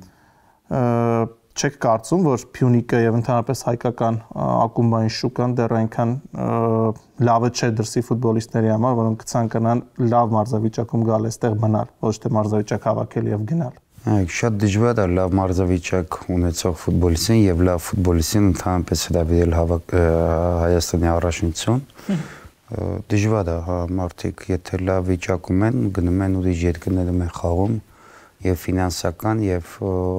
Չեք կարծում, որ Փյունիկը եւ ընդհանրապես հայկական ակումբային շուկան դեռ այնքան լավը չէ դրսի ֆուտբոլիստների համար, որոնք կցանկանան լավ մարզավիճակում գալ այստեղ մնալ, ոչ թե մարզավիճակ հավաքել եւ գնալ։ Այո, շատ դժվար է լավ մարզավիճակ ունեցող ֆուտբոլիստին եւ լավ ֆուտբոլիստին ընդհանրապես հրավիրել Հայաստանի առաջնություն։ Դժվար է, հա, մարդիկ եթե լավ վիճակում են, գնում են ուրիշ երկրներում են խաղում եւ ֆինանսական եւ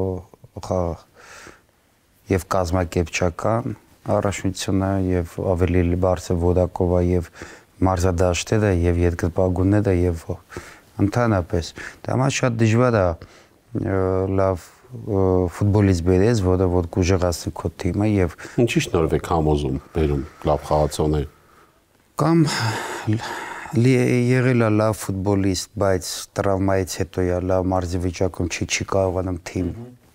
եւ կազմակերպչական առաջնությունը եւ ավելի բարձր որակով է եւ մարզադաշտերը եւ երկրպագուները եւ ընդհանրապես դա մա շատ դժվար է լավ ֆուտբոլիստ բերես, որը որ կուժեղացնի քո թիմը եւ ինչի շնորհիվ եք համոզում բերում լավ խաղացողներ կամ եղել է լավ ֆուտբոլիստ, բայց տրավմայից հետո է լավ մարզավիճակում չի չի կարողանում թիմ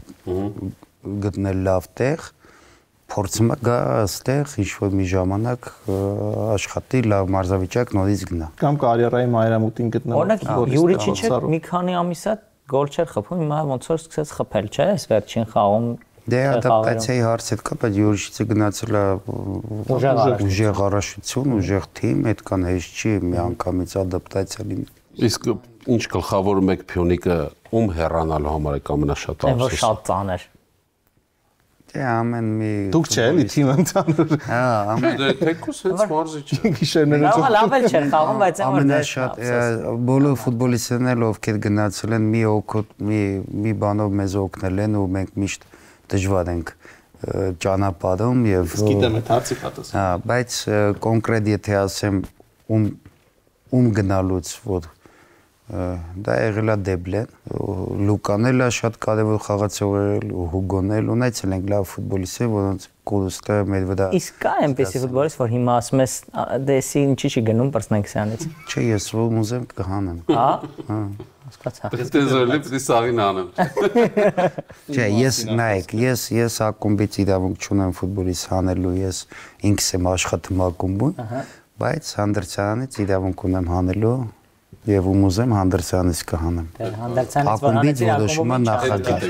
գտնել լավ տեղ, փորձում է գա այստեղ ինչ-որ մի ժամանակ աշխատի լավ մարզավիճակ նորից գնա։ Կամ կարիերայի մայրամուտին գտնվող ֆուտբոլիստ։ Յուրիչիչը մի քանի ամիս է գոլ չէր խփում, հիմա ոնց որ սկսեց խփել, չէ՞, այս վերջին խաղում։ Դե ադապտացիայի հարց հետ կապ, Յուրիչիչը գնացել է ուժեղ առաջություն, ուժեղ թիմ, այդքան հեշտ չի մի անգամից ադապտացիա լինի։ Իսկ ինչ գլխավորում եք Փյունիկը ում հեռանալու համար եք ամենաշատ ափսոս։ Որ շատ ծանր։ Դե ամեն մի Դուք չէ՞ էլի թիմը ընդհանուր։ Հա, ամեն թեկուս հենց մարզի չէ։ Գիշերները Լավ լավ էլ չէր խաղում, բայց ամենաշատ բոլոր ֆուտբոլիստներն ովքեր գնացել են մի օգուտ մի մի բանով մեզ օգնել են ու մենք միշտ դժվար ենք ճանապարհում եւ Գիտեմ այդ հարցի պատասխանը։ Հա, բայց կոնկրետ եթե ասեմ ում ում գնալուց որ դա եղել է Դեբլեն, Լուկան էլ է շատ կարևոր խաղացող եղել, Հուգոն էլ ունեցել ենք լավ ֆուտբոլիստներ, որոնց կորուստը մեր վրա։ Իսկ կա այնպեսի ֆուտբոլիստ, որ հիմա ասում ես դեսի ինչի՞ չի գնում Պրսնենքսյանից։ Չէ, ես ում ուզեմ կհանեմ։ Հա։ Հա։ Հասկացա։ Դե զորլի պիտի սաղին անեմ։ Չէ, ես նայեք, ես ես ակումբից իրավունք չունեմ ֆուտբոլիստ հանելու, ես ինքս եմ աշխատում ակումբում, բայց Հանդերցյանից իրավունք ունեմ հանելու եւ ում ուզեմ Հանդերցյանից կհանեմ։ Դե Հանդերցյանից վրանից որոշումը նախագահ։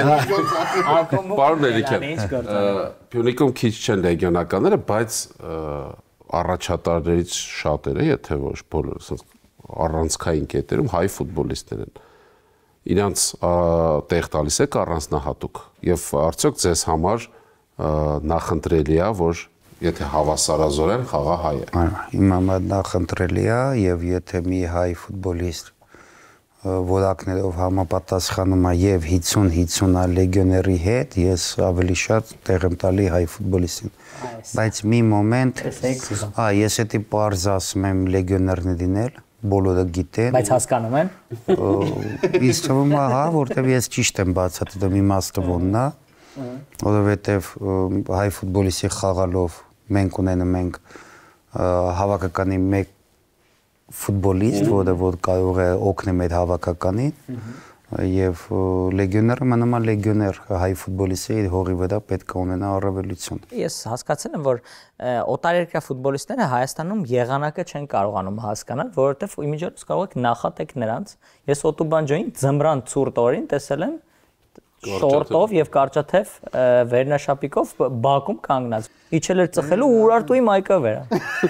Պարոն Մելիքյան, Փյունիկում քիչ չեն լեգիոնականները, բայց առաջատարներից շատերը, եթե ոչ բոլորը, ասենք առանցքային կետերում հայ ֆուտբոլիստներ են։ Իրանց տեղ տալիս եք առանձնահատուկ եւ արդյոք ձեզ համար նախընտրելի է, որ եթե հավասարազորեն խաղա հայ է։ Այո, իմ համար նախընտրելի է եւ եթե մի հայ ֆուտբոլիստ որակներով համապատասխանում է եւ հինգ հինգ լեգիոների հետ, ես ավելի շատ տեղ եմ տալի հայ ֆուտբոլիստին։ Բայց մի մոմենտ, հա, ես էդի պարզ ասում եմ լեգիոներներին էլ, բոլորը գիտեն։ Բայց հասկանում են։ Իսկ թվում է, հա, որտեվ ես ճիշտ եմ բացատրում իմաստը ոնն է, որովհետեւ հայ ֆուտբոլիստի խաղալով մենք ունենում ենք հավաքականի մեկ ֆուտբոլիստ, որը որ կարող է օգնել մեր հավաքականին, եւ լեգիոները մնում են լեգիոներ, հայ ֆուտբոլիստի հողի վրա պետք է ունենա առավելություն։ Ես հասկացել եմ, որ օտարերկրյա ֆուտբոլիստները Հայաստանում եղանակը չեն կարողանում հասկանալ, որովհետեւ իմիջիայլոց կարող եք նախատեք նրանց։ Ես Օտուբանջոյին ձմռան ցուրտ օրին տեսել եմ շորտով եւ կարճաթև վերնաշապիկով բակում կանգնած։ Իջել էր ծխելու ու Ուրարտուի մայկը վրա։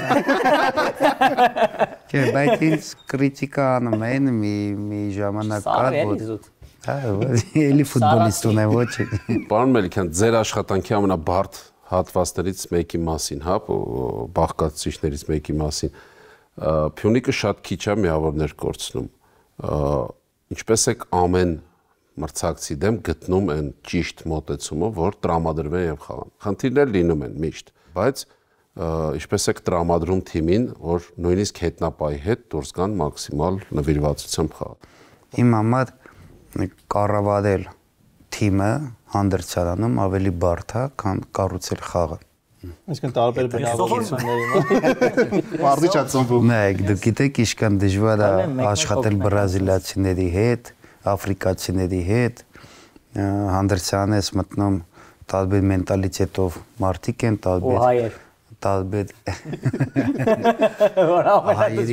Չէ, բայց ինձ քրիտիկա անում են մի մի ժամանակ կար, որ հա, էլի ֆուտբոլիստ ունեմ ոչ։ Պարոն Մելիքյան, ձեր աշխատանքի ամենաբարդ հատվածներից մեկի մասին, հա, բաղկացուցիչներից մեկի մասին, Փյունիկը շատ քիչ է միավորներ կորցնում։ Ինչպես է ամեն մրցակցի դեմ գտնում են ճիշտ մոտեցումը, որ տրամադրվեն եւ խաղան։ Խնդիրներ լինում են միշտ, բայց ինչպես է տրամադրում թիմին, որ նույնիսկ հետնապայի հետ դուրս գան մաքսիմալ նվիրվածությամբ խաղալ։ Իմ համար կառավարել թիմը հանդերձարանում ավելի բարդ է, քան կառուցել խաղը։ Այսինքն տարբեր բնավորությունների մարդի չածնվում։ Մեկ դուք գիտեք, ինչքան դժվար է աշխատել բրազիլացիների հետ, աֆրիկացիների հետ, հանդերձան ես մտնում տարբեր մենտալիտետով մարդիկ են, տարբեր տարբեր հայերի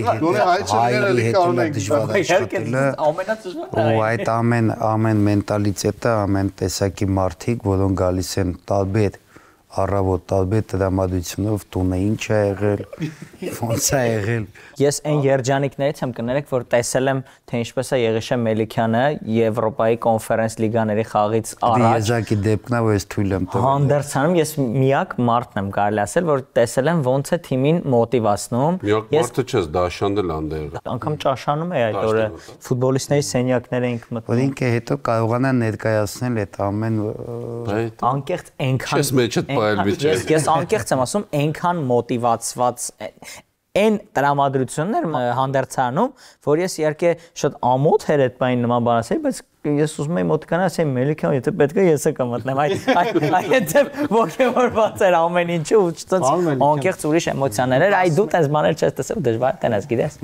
հետ դժվար է աշխատելը, ու այդ ամեն ամեն մենտալիտետը, ամեն տեսակի մարդիկ, որոնք գալիս են տարբեր առավոտ տարբեր տրամադրությունով տունը ինչ է եղել, ոնց է եղել։ Ես այն երջանիկներից եմ կներեք, որ տեսել եմ, թե ինչպես է Եղիշե Մելիքյանը Եվրոպայի կոնֆերենս լիգաների խաղից առաջ։ Եզակի դեպքն է, որ ես թույլ եմ տվել։ Հանդերձանում ես միակ մարդն եմ կարելի ասել, որ տեսել եմ ոնց է թիմին մոտիվացնում։ Միակ մարդը չես, Դաշանն էլ անդեղ։ Անկամ ճաշանում է այդ օրը ֆուտբոլիստների սենյակները ինք մտնում։ Որ ինքը հետո կարողանա ներկայացնել այդ ամեն անկեղծ այնքան։ Չես մեջդ Ես ես անկեղծ եմ ասում, այնքան մոտիվացված այն տրամադրություններ հանդերձանում, որ ես իհարկե շատ ամոթ էր այդ բանի նման բան ասել, բայց ես ուզում եմ մոտիկանալ ասեմ Մելիքյան, եթե պետք է ես է կմտնեմ, այդ այդ ոգևորված էր ամեն ինչը ու չտենց անկեղծ ուրիշ էմոցիաներ էր, այ դու տես բաներ չես տեսել, դժվար տենաս գիտես։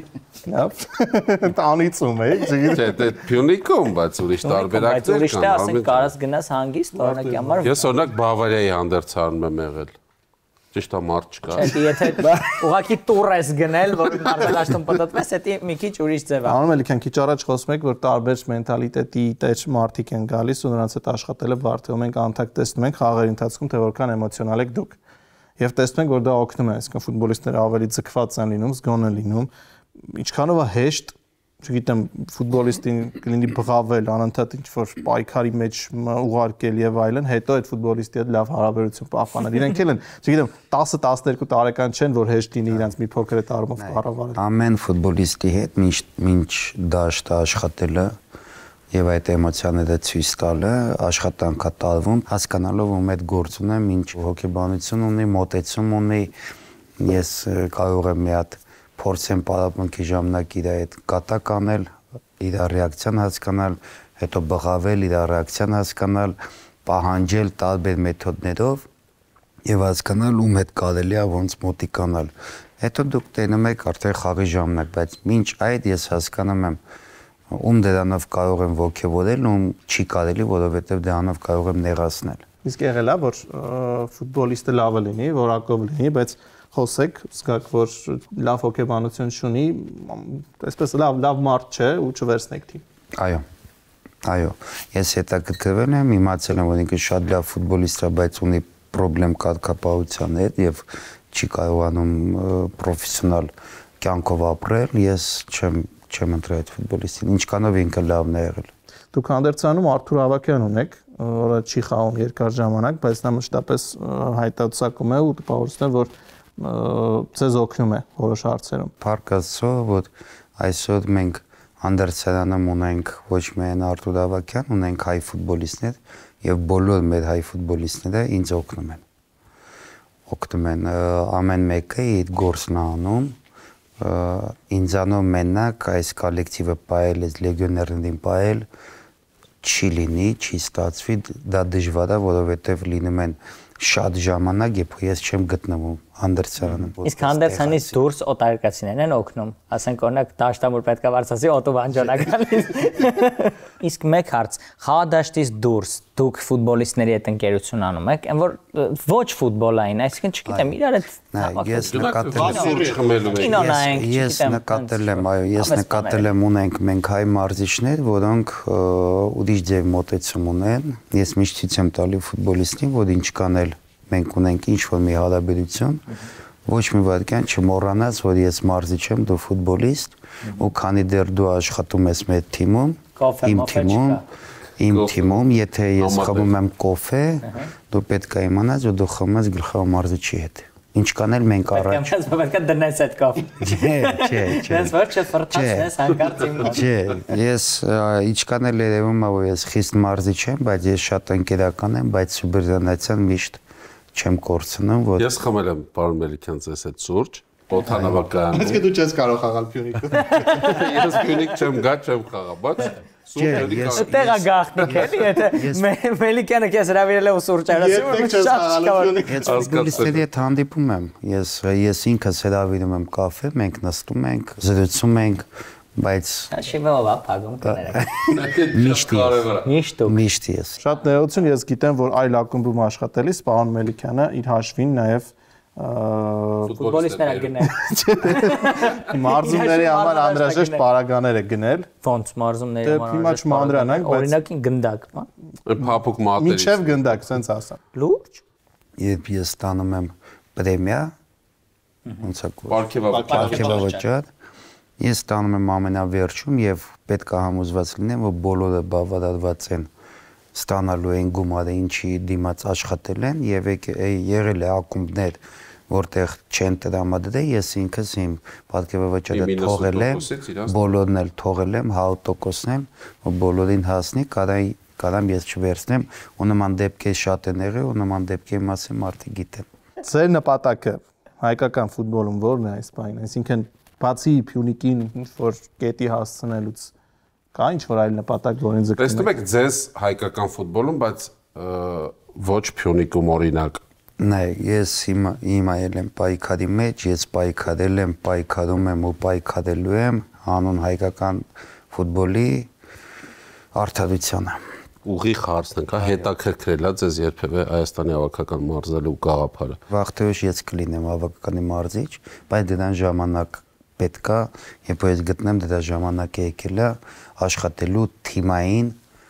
Լավ։ Տանիցում է, չէ, դե Փյունիկում, բայց ուրիշ տարբերակներ կան։ Ուրիշ թե ասենք կարաս գնաս հանգիստ, օրինակի համար։ Ես օրինակ Բավարիայի հանդերձանում եմ եղել։ Ճիշտ է, մարդ չկա։ Չէ, եթե ուղղակի տուր ես գնել, որ մարզաշտում պատտվես, դա մի քիչ ուրիշ ձև է։ Պարոն Մելիքյան, քիչ առաջ խոսում եք, որ տարբեր մենտալիտետի տեր մարդիկ են գալիս ու նրանց հետ աշխատելը բարդ է, ու մենք անթակ տեսնում ենք խաղերի ընթացքում, թե որքան էմոցիոնալ եք դուք։ Եվ տեսնում ենք, որ դա օգնում է, այսինքն ֆուտբոլիստները ավելի ձգված են լինում, զգոն են լինում։ Ինչքանով է հեշտ, չգիտեմ, ֆուտբոլիստին կլինի բղավել, անընդհատ ինչ-որ պայքարի մեջ ուղարկել եւ այլն, հետո այդ ֆուտբոլիստի հետ լավ հարաբերություն պահպանել։ Իրենք էլ են, չգիտեմ, տասը տասներկու տարեկան չեն, որ հեշտ լինի իրենց մի փոքր այդ առումով կառավարել։ Ամեն ֆուտբոլիստի հետ մինչ դաշտ աշխատելը եւ այդ էմոցիաները ցույց տալը, աշխատանքա տարվում, հասկանալով ում այդ գործ ունեմ, ինչ հոգեբանություն ունի, մոտեցում ունի, ես կարող եմ մի հատ փորձեմ պարապմունքի ժամանակ իր այդ կատակ անել, իր ռեակցիան հասկանալ, հետո բղավել, իր ռեակցիան հասկանալ, պահանջել տարբեր մեթոդներով եւ հասկանալ ում հետ կարելի է ոնց մոտիկանալ։ Հետո դուք տենում եք արդեն խաղի ժամանակ, բայց մինչ այդ ես հասկանում եմ ում դրանով կարող եմ ոգևորել, ում չի կարելի, որովհետեւ դրանով կարող եմ նեղացնել։ Իսկ եղել է, որ ֆուտբոլիստը լավը լինի, որակով լինի, բայց խոսեք, զգաք, որ լավ հոգեբանություն չունի, այսպես լավ լավ մարդ չէ ու չվերցնեք թիմ։ Այո։ Այո, ես հետաքրքրվել եմ, իմացել եմ, որ ինքը շատ լավ ֆուտբոլիստ է, բայց ունի պրոբլեմ կարգապահության հետ եւ չի կարողանում պրոֆեսիոնալ կյանքով ապրել, ես չեմ չեմ ընտրել այդ ֆուտբոլիստին, ինչքանով ինքը լավն է եղել։ Դուք հանդերձանում Արթուր Ավագյան ունեք, որը չի խաղում երկար ժամանակ, բայց նա մշտապես հայտարարում է ու տպավորում է, որ ցեզ օգնում է որոշ հարցերում։ Փառք Աստծո, որ այսօր մենք հանդերձանում ունենք ոչ միայն Արթուր Ավագյան, ունենք հայ ֆուտբոլիստներ եւ բոլոր մեր հայ ֆուտբոլիստները ինձ օգնում են։ Օգնում են ամեն մեկը իր գործն անում, ինձանով մենակ այս կոլեկտիվը պայել, այս լեգիոներներին պայել չի լինի, չի ստացվի, դա դժվար է, որովհետև լինում են շատ ժամանակ երբ ես չեմ գտնվում Անդերսյանում։ Իսկ Անդերսյանից դուրս օտարերկացիներն են օգնում, ասենք օրինակ դաշտամուր պետքա վարձասի օտովանջոնականից։ Իսկ մեկ հարց, խաղադաշտից դուրս դուք ֆուտբոլիստների հետ ընկերություն անում եք, այն որ ոչ ֆուտբոլային, այսինքն չգիտեմ, իրար հետ ես նկատել եմ ես նկատել եմ, այո, ես նկատել եմ ունենք մենք հայ մարզիչներ, որոնք ուրիշ ձև մոտեցում ունեն։ Ես միշտ ցույց եմ տալի ֆուտբոլիստին, որ ինչ կանել մենք ունենք ինչ-որ մի հարաբերություն, ոչ մի վայրկյան չմոռանաս, որ ես մարզիչ եմ, դու ֆուտբոլիստ, ու քանի դեռ դու աշխատում ես մեր թիմում, իմ թիմում, իմ թիմում, եթե ես խմում եմ կոֆե, դու պետք է իմանաս, որ դու խմում ես գլխավոր մարզիչի հետ։ Ինչ կանել մենք առաջ։ Պետք է դնես այդ կոֆե։ Չէ, չէ, չէ։ Ես ոչ չֆրթացնես հանկարծ իմ։ Չէ, ես ինչ կանել երևում է, որ ես խիստ մարզիչ եմ, բայց ես շատ ընկերական եմ, բայց սուբերդանացիան միշտ չեմ կորցնում, որ Ես խմել եմ պարոն Մելիքյան ձեզ հետ սուրճ, օդանավակայանում։ Իսկ դու չես կարող խաղալ Փյունիկում։ Ես Փյունիկ չեմ գա, չեմ խաղա, բայց սուրճը ես Տեղա գախնիկ էլի, եթե Մելիքյանը քեզ հրավիրել է ու սուրճ արել, շատ չկա։ Ես ֆուտբոլիստերի հետ հանդիպում եմ, ես ես ինքս հրավիրում եմ կաֆե, մենք նստում ենք, զրուցում ենք, բայց Շիմով է փագում կներեք։ միշտ Միշտ ու միշտ ես։ Շատ ներողություն, ես գիտեմ, որ այլ ակումբում աշխատելիս պարոն Մելիքյանը իր հաշվին նաև ֆուտբոլիստները գնել։ մարզումների համար անհրաժեշտ պարագաներ է գնել։ Ոնց մարզումների համար։ Հիմա չմանրանանք, բայց օրինակին գնդակ, հա։ փափուկ մատերից։ Մինչև գնդակ, սենց ասա։ Լուրջ։ Երբ ես ստանում եմ պրեմիա, ոնց է կոչվում։ Պարգևավճար։ Ես ստանում եմ ամենավերջում եւ պետք է համոզված լինեմ, որ բոլորը բավարարված են ստանալու են գումարը, ինչի դիմաց աշխատել են եւ եղել է ակումբներ, որտեղ չեն տրամադրել, ես ինքս իմ պարգևավճարը թողել եմ, բոլորն էլ թողել եմ, հարյուր տոկոսն եմ, որ բոլորին հասնի, կարամ ես չվերցնեմ, ու նման դեպքեր շատ են եղել, ու նման դեպքերի մասին մարդիկ գիտեն։ Ձեր նպատակը հայկական ֆուտբոլում ո՞րն է այս բանը, այսինքն բացի Փյունիկին ինչ-որ կետի հասցնելուց կա ինչ-որ այլ նպատակ, որին ձգտում եք։ Տեսնում եք ձեզ հայկական ֆուտբոլում, բայց ոչ Փյունիկում օրինակ։ Նայ, ես հիմա ել եմ պայքարի մեջ, ես պայքարել եմ, պայքարում եմ ու պայքարելու եմ հանուն հայկական ֆուտբոլի արդարությանը։ Ուղիղ հարցն է, հետաքրքրել է ձեզ երբևէ Հայաստանի հավաքական մարզելու գաղափարը։ Վաղտերոջ ես կլինեմ հավաքականի մարզիչ, բայց դրան ժամանակ պետքա, երբ ես գտնեմ դրա ժամանակը եկել է աշխատելու թիմային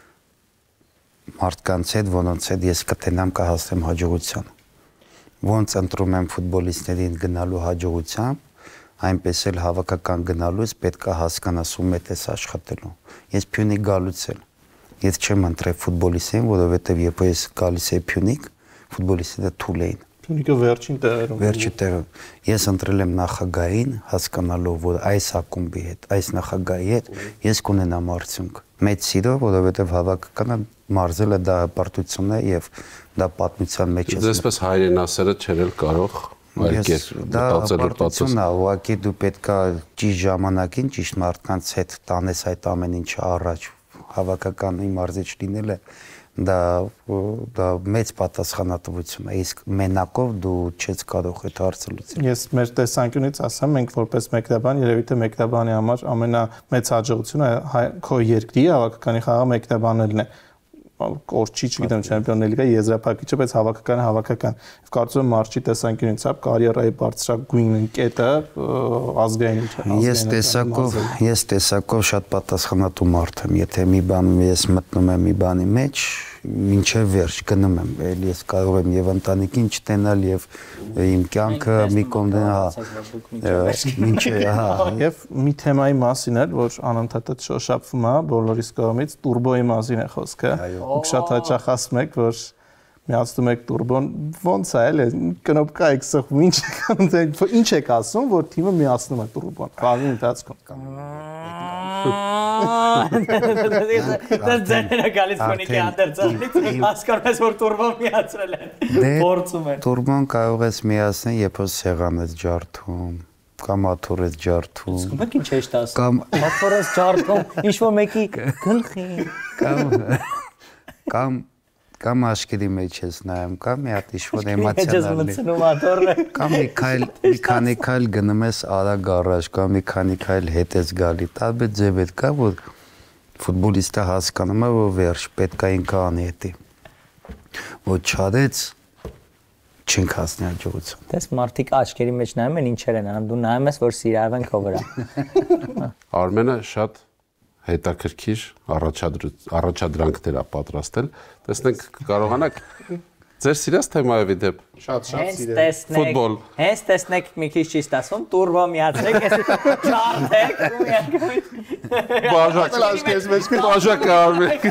մարդկանց հետ, որոնց հետ ես կտենամ կհասնեմ հաջողության։ Ոնց ընտրում եմ ֆուտբոլիստներին գնալու հաջողությամբ, այնպես էլ հավաքական գնալուց պետքա հասկանաս ում հետ ես աշխատելու։ Ես Փյունիկ գալուց էլ ես չեմ ընտրել ֆուտբոլիստին, որովհետև երբ ես գալիս եմ Փյունիկ, ֆուտբոլիստները թույլ էին։ Փյունիկը վերջին տեղերում։ Վերջի տեղը։ Ես ընտրել եմ նախագահին, հասկանալով, որ այս ակումբի հետ, այս նախագահի հետ ես կունենամ արդյունք։ Մեծ սիրո, որովհետև հավաքականը մարզելը դա պարտություն է եւ դա պատմության մեջ է։ Դեսպես հայրենասերը չեր էլ կարող այլ կերպ մտածել ու պատասխան։ Դա ուղղակի դու պետքա ճիշտ ժամանակին ճիշտ մարդկանց հետ տանես այդ ամեն ինչը առաջ հավաքականի մարզիչ լինելը դա դա մեծ պատասխանատվություն է, իսկ մենակով դու չես կարող այդ հարցը լուծել։ Ես մեր տեսանկյունից ասեմ, մենք որպես մեկնաբան, երևի թե մեկնաբանի համար ամենամեծ հաջողությունը քո երկրի հավաքականի խաղը մեկնաբանելն է։ Կորչի, չգիտեմ, Չեմպիոններ լիգա եզրափակիչը, բայց հավաքականը հավաքական։ Եվ կարծում եմ մարզչի տեսանկյունից հապ կարիերայի բարձրագույն կետը ազգային է։ Ես տեսակով, ես տեսակով շատ պատասխանատու մարդ եմ, եթե մի բան ես մտնում եմ մի բանի մեջ, մինչև վերջ գնում եմ, էլի ես կարող եմ եւ ընտանիքին չտենալ եւ իմ կյանքը մի կողմ դնել, մինչև, հա, եւ մի թեմայի մասին էլ, որ անընդհատ շոշափվում է բոլորիս կողմից, տուրբոյի մասին է խոսքը։ Դուք շատ հաճախ ասում եք, որ միացնում եք տուրբոն, ոնց է էլ, կնոպկա եք սխում, ինչ եք, ինչ եք ասում, որ թիմը միացնում է տուրբոն, խաղի ընթացքում։ Դա ձեները գալիս Փյունիկի Անդերսյանից, հասկանում ես, որ տուրբոն միացրել են, փորձում են։ Տուրբոն կարող ես միացնել, երբ որ սեղան ես ջարդում, կամ աթոռ ես ջարդում։ Իսկ մենք ինչ ես ասում։ Կամ աթոռ ես ջարդում, ինչ որ մեկի գլխին։ Կամ կամ կամ աշկերի մեջ ես նայում, կամ մի հատ ինչ-որ Ես էմոցիոնալ։ մտցնում աթոռը։ Կամ մի քայլ, մի քանի քայլ գնում ես արագ առաջ, կամ մի քանի քայլ հետ ես գալի։ Տարբեր ձև է կա, որ ֆուտբոլիստը հասկանում է, որ վերջ պետք է ինքը անի հետի։ Որ չարեց չենք հասնի հաջողություն։ Դες մարդիկ աչքերի մեջ նայում են ինչեր են անում, դու նայում ես, որ սիրարվ են քո վրա։ Արմենը շատ հետաքրքիր առաջադրանքներ է պատրաստել։ Տեսնենք կարողանաք ձեր սիրած թեմայովի դեպ։ Շատ շատ Հենց սիրել։ տեսնեք, Ֆուտբոլ։ հենց տեսնեք մի քիչ ճիշտ ասում, տուրբո միացրեք, ես չարթեք ու միացեք։ Բաժակ Աշկերս մեջ բաժակ Արմեն։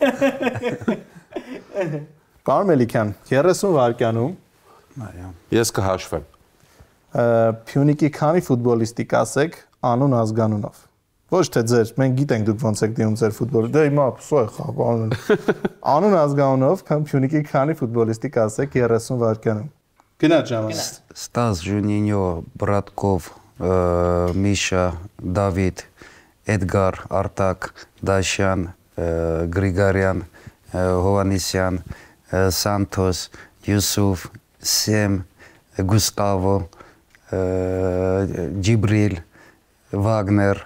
Կարմեն Մելիքյան, երեսուն վայրկյանում Ես կհաշվեմ։ Փյունիկի քանի ֆուտբոլիստի կասեք անուն ազգանունով։ Ոչ թե ձեր, մենք գիտենք դուք ոնց եք դիմում ձեր ֆուտբոլը։ Դե հիմա սո է խաղ, անուն։ Անուն ազգանունով Փյունիկի քանի ֆուտբոլիստի կասեք երեսուն վայրկյանում։ Գնաց ժամանակ։ Ստաս Ժունինյո, Բրատկով, Միշա, Դավիթ, Էդգար, Արտակ, Դաշյան, Գրիգարյան, Հովանեսյան, Սանթոս, Յուսուֆ, Սեմ, Գուստավո, Ջիբրիլ, Վագներ,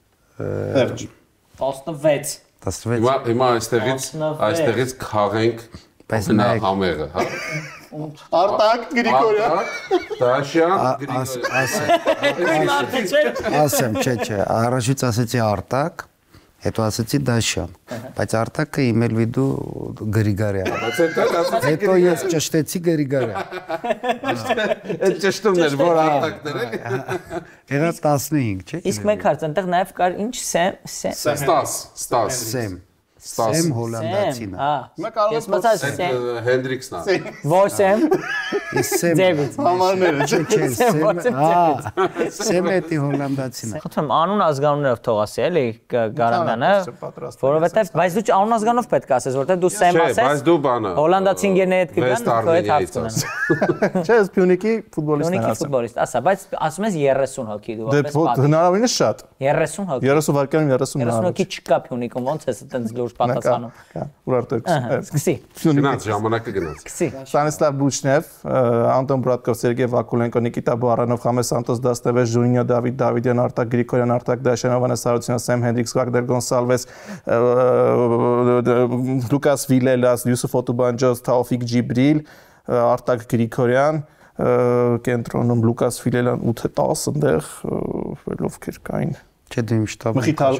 տասնվեց։ տասնվեց։ Հիմա հիմա այստեղից այստեղից քաղենք Բայց նա նայեք։ համեղը, հա։ Արտակ Գրիգորյան։ Դաշյան Ասեմ, չէ, չէ, առաջից ասեցի Արտակ, հետո ասեցի Դաշյան, բայց Արտակը իմել վիդու Գրիգարյան։ Հետո ես ճշտեցի Գրիգարյան։ Այդ ճշտումներ որ արտակներ են։ Եղա տասնհինգ, չէ՞։ Իսկ մեկ հարց, այնտեղ նաև կար ինչ սեմ, սեմ։ Ստաս, ստաս։ Սեմ։ Ստաս։ Սեմ հոլանդացին է։ Հա։ Հիմա կարող Ես ես մտածա Այդ սեմ։ Հենդրիքսն է։ Ոչ սեմ։ Ես Սեմ։ Դեվիդ։ համարները չէ։ Չէ, Սեմ, ոչ Սեմ։ Սեմ, Հա։ Սեմ էտի հոլանդացին է։ Խնդրում անուն ազգանունով թող ասի էլի Գարամյանը, պատրաստ։ որովհետև բայց դու անուն ազգանով պետք է ասես, որովհետև դու սեմ Չէ, բայց ասես։ դու բանը։ Հոլանդացի ընկերների հետ կգան, Վեստ քո հետ Արմենիայից հարց ասում։ Չէ, ես Փյունիկի ֆուտբոլիստն Ունիկի եմ ասում։ ֆուտբոլիստ, ասա, բայց ասում ես երեսուն հոգի դու Դե որպես պատիվ։ հնարավորինս շատ։ երեսուն հոգի։ երեսուն վայրկյանում երեսուն երեսուն հնարավոր։ հոգի չկա Փյունիկում, ոնց ես այդպես լուրջ պատասխանում։ Ուրար Ահա, տերքս։ սկսի, Գնաց ժամանակը գնաց։ սկսի։ Ստանիսլավ Բուչնև, Անտոն Բրատկով, Սերգեյ Վակուլենկո, Նիկիտա Բոարանով, Խամես Սանտոս, Դաստևես, Ժունինյո, Դավիթ Դավիդյան, Արտակ Գրիգորյան, Արտակ Դաշյան, Հովանես Սարոցյան, Սեմ Հենդրիքս, Վագներ Գոնսալվես, Լուկաս Վիլելաս, Յուսուֆ Օտուբանջոս, Թաոֆիկ Ջիբրիլ, Արտակ Գրիգորյան, կենտրոնում Լուկաս Վիլելան ութ դես այնտեղ ովքեր կային։ Չէ, դու իմ շտաբը Մխիթար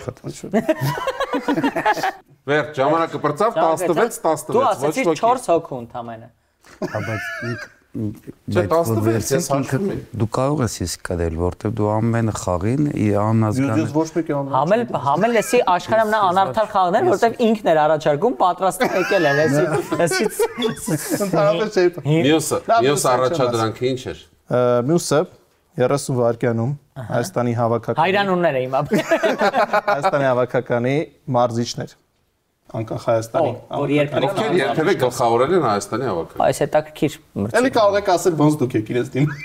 Վերջ, ժամանակը բրծավ տասնվեց, տասնվեց, Դու ոչ ասացիր ոքի։ չորս հոգու ընդամենը։ բայց Չէ, տասնվեց, ես հաշվում եմ։ դու կարող ես իսկ կրել, որտեղ դու ամեն խաղին անազգան Ես ոչ մեկի անունը։ Համել համել էսի աշխարհում նա անարդար խաղներ, որովհետև ինքն էր առաջարկում, պատրաստ եկել էր, էսի էսի Ընդհանրապես չէ։ Մյուսը, մյուս առաջադրանքը ինչ էր։ Մյուսը երեսուն վայրկյանում Հայաստանի հավաքականի հայրանուններ է հիմա։ Հայաստանի հավաքականի մարզիչներ անկախ Հայաստանի Որ երբեք Ովքեր երբևէ գլխավորել են Հայաստանի հավաքականը։ այս հետաքրքիր մրցույթ։ Էլի կարող եք ասել ոնց դուք եք իրենց դին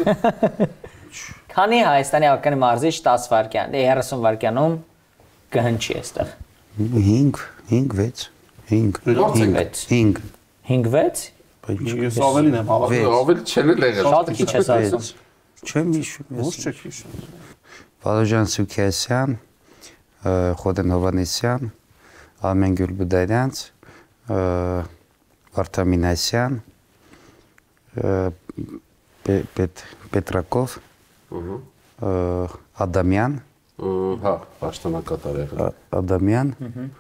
Քանի Հայաստանի հավաքականի մարզիչ դես վայրկյան, երեսուն վայրկյանում կհնչի այստեղ։ հինգ, հինգ, վեց, հինգ, վեց, հինգ, հինգ վեց, Ես ավելին եմ հավաքել Ավելի չեն էլ եղել։ շատ քիչ ես ասում։ չեմ հիշում ես։ Ո՞նց չեք հիշում Վալոժան Սուքիասյան, Խոդեն Հովանեսյան, Արմեն Գյուլբուդարյանց, Վարդամինասյան, Պետրակով, Ադամյան, Հա, պաշտոնակատար եղել։ Ադամյան,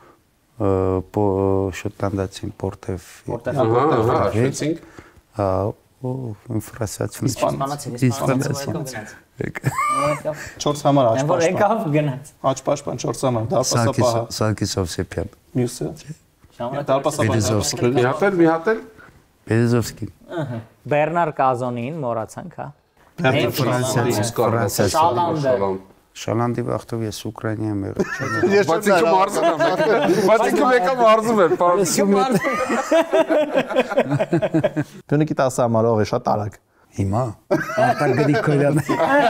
շոտլանդացին Պորտև, Ահա, ահա, հաշվեցինք։ ու ինֆրասացիոն Իսպանացին, իսպանացին։ չորս համար Այն որ աչպաշտպան եկավ գնաց։ աչպաշտպան չորս համար դարպասապահ Սարգիս Օվսեփյան, մյուսը Ժամանակը դարպասապահ Մի հատ էլ, մի հատ էլ։ Բերեզովսկին, Բեռնար Կազոնին մոռացանք, հա։ Ֆրանսիա, Շալանդը։ Շալանդի վախտով ես Ուկրաինա եմ եղել։ Բայց ինքը մարզում է։ Բայց ինքը մեկը մարզում է, պարզում։ Փյունիկի տասը համարով է շատ արագ Հիմա Արտակ Գրիգորյան։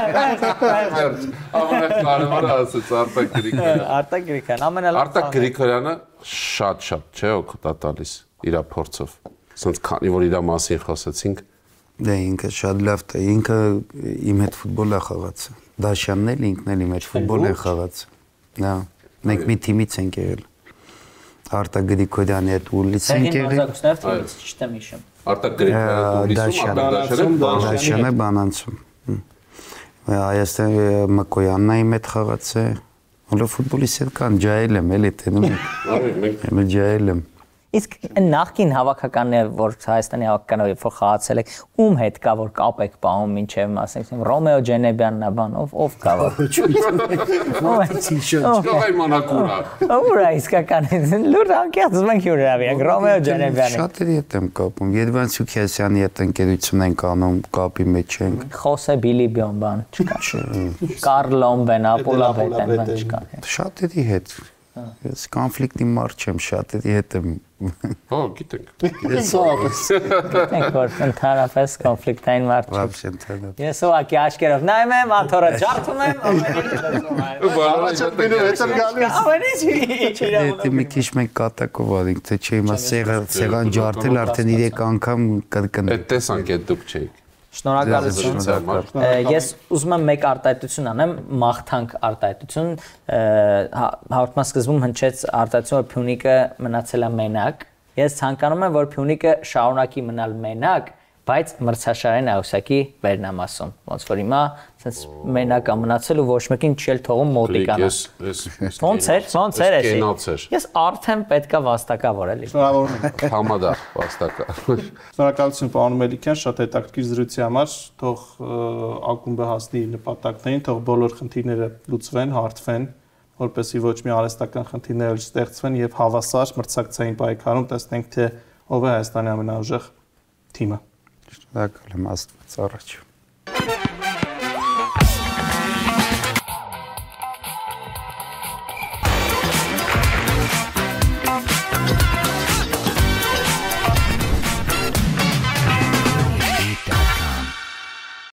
Ամեն կարևորը ասեց Արտակ Գրիգորյան։ Արտակ Գրիգորյան, ամենալավ։ Արտակ Գրիգորյանը շատ-շատ չէ օգուտ է տալիս։ իր փորձով։ Սենց քանի որ իր մասին խոսեցինք։ Դե ինքը շատ լավ է, ինքը իմ հետ ֆուտբոլ է խաղաց։ Դաշյանն էլ ինքն էլ իմ հետ ֆուտբոլ է խաղաց։ Նա մենք մի թիմից ենք եղել։ Արտակ Գրիգորյանի հետ ուլից ենք եղել։ Մազակուսներով ճիշտ եմ հիշում։ Արտակ Գրիգորյանը Դաշյանը բանանցում։ Հայաստան Մկոյանն իմ հետ խաղաց է։ Հələ ֆուտբոլիստ կան, ջայել եմ, էլի տենում եք։ Եմ ջայել եմ։ Իսկ նախքին հավաքականները, որ Հայաստանի հավաքականով երբ որ խաղացել եք, ում հետ կա որ կապ եք պահում մինչև ասենք Ռոմեո Ջենեբյանն է բան, ով ով կա որ։ Ո՞վ է ճիշտ։ Ո՞վ է մանակուրա։ Ո՞վ է իսկական։ Լուր անկեղծ մենք հյուրավիակ Ռոմեո Ջենեբյանը։ Շատերի հետ եմ կապում։ Երևան Սուքիասյանի հետ ընկերություն ենք անում, կապի մեջ ենք։ Խոսե Բիլիբիոն բան չկա։ Կարլ Լոմբեն, Ապոլա Բետեն բան չկա։ Շատերի հետ։ Ես կոնֆլիկտի մարդ չեմ, շատերի հետ եմ։ Հա, գիտենք։ Ես ո՞վ Գիտենք որ ընդհանրապես կոնֆլիկտային մարդ չեմ։ Вообще ընդհանրապես։ Ես ուղղակի աչքերով նայում եմ, աթոռը ջարդում եմ, ամենից լսում Դե մի քիչ մենք կատակով արինք, թե չէ հիմա սեղան ջարդել արդեն երեք անգամ կրկնել։ Այդ տեսանք այդ դուք չէիք։ Շնորհակալություն։ Ես ուզում եմ մեկ արտահայտություն անեմ, մաղթանք արտահայտություն։ Հաղորդման սկզբում հնչեց արտահայտություն, որ Փյունիկը մնացել է մենակ։ Ես ցանկանում եմ, որ Փյունիկը շարունակի մնալ մենակ, բայց մրցաշարային աղյուսակի վերնամասում։ Ոնց որ հիմա sense մենակ ամնացել ու ոչ մեկին չել թողում մոտիկանա։ Ոնց էր, ոնց էր էսի։ Ես արդեն պետքա վաստակավոր էլի։ Շնորհավորում Համադար վաստակա։ Շնորհակալություն պարոն Մելիքյան, շատ հետաքրքիր զրույցի համար, թող ակումբը հասնի նպատակներին, թող բոլոր խնդիրները լուծվեն, հարթվեն, որպեսզի ոչ մի արհեստական խնդիրներ չստեղծվեն եւ հավասար մրցակցային պայքարում տեսնենք թե ով է Հայաստանի ամենաուժեղ թիմը։ Շնորհակալ եմ Աստված առաջ։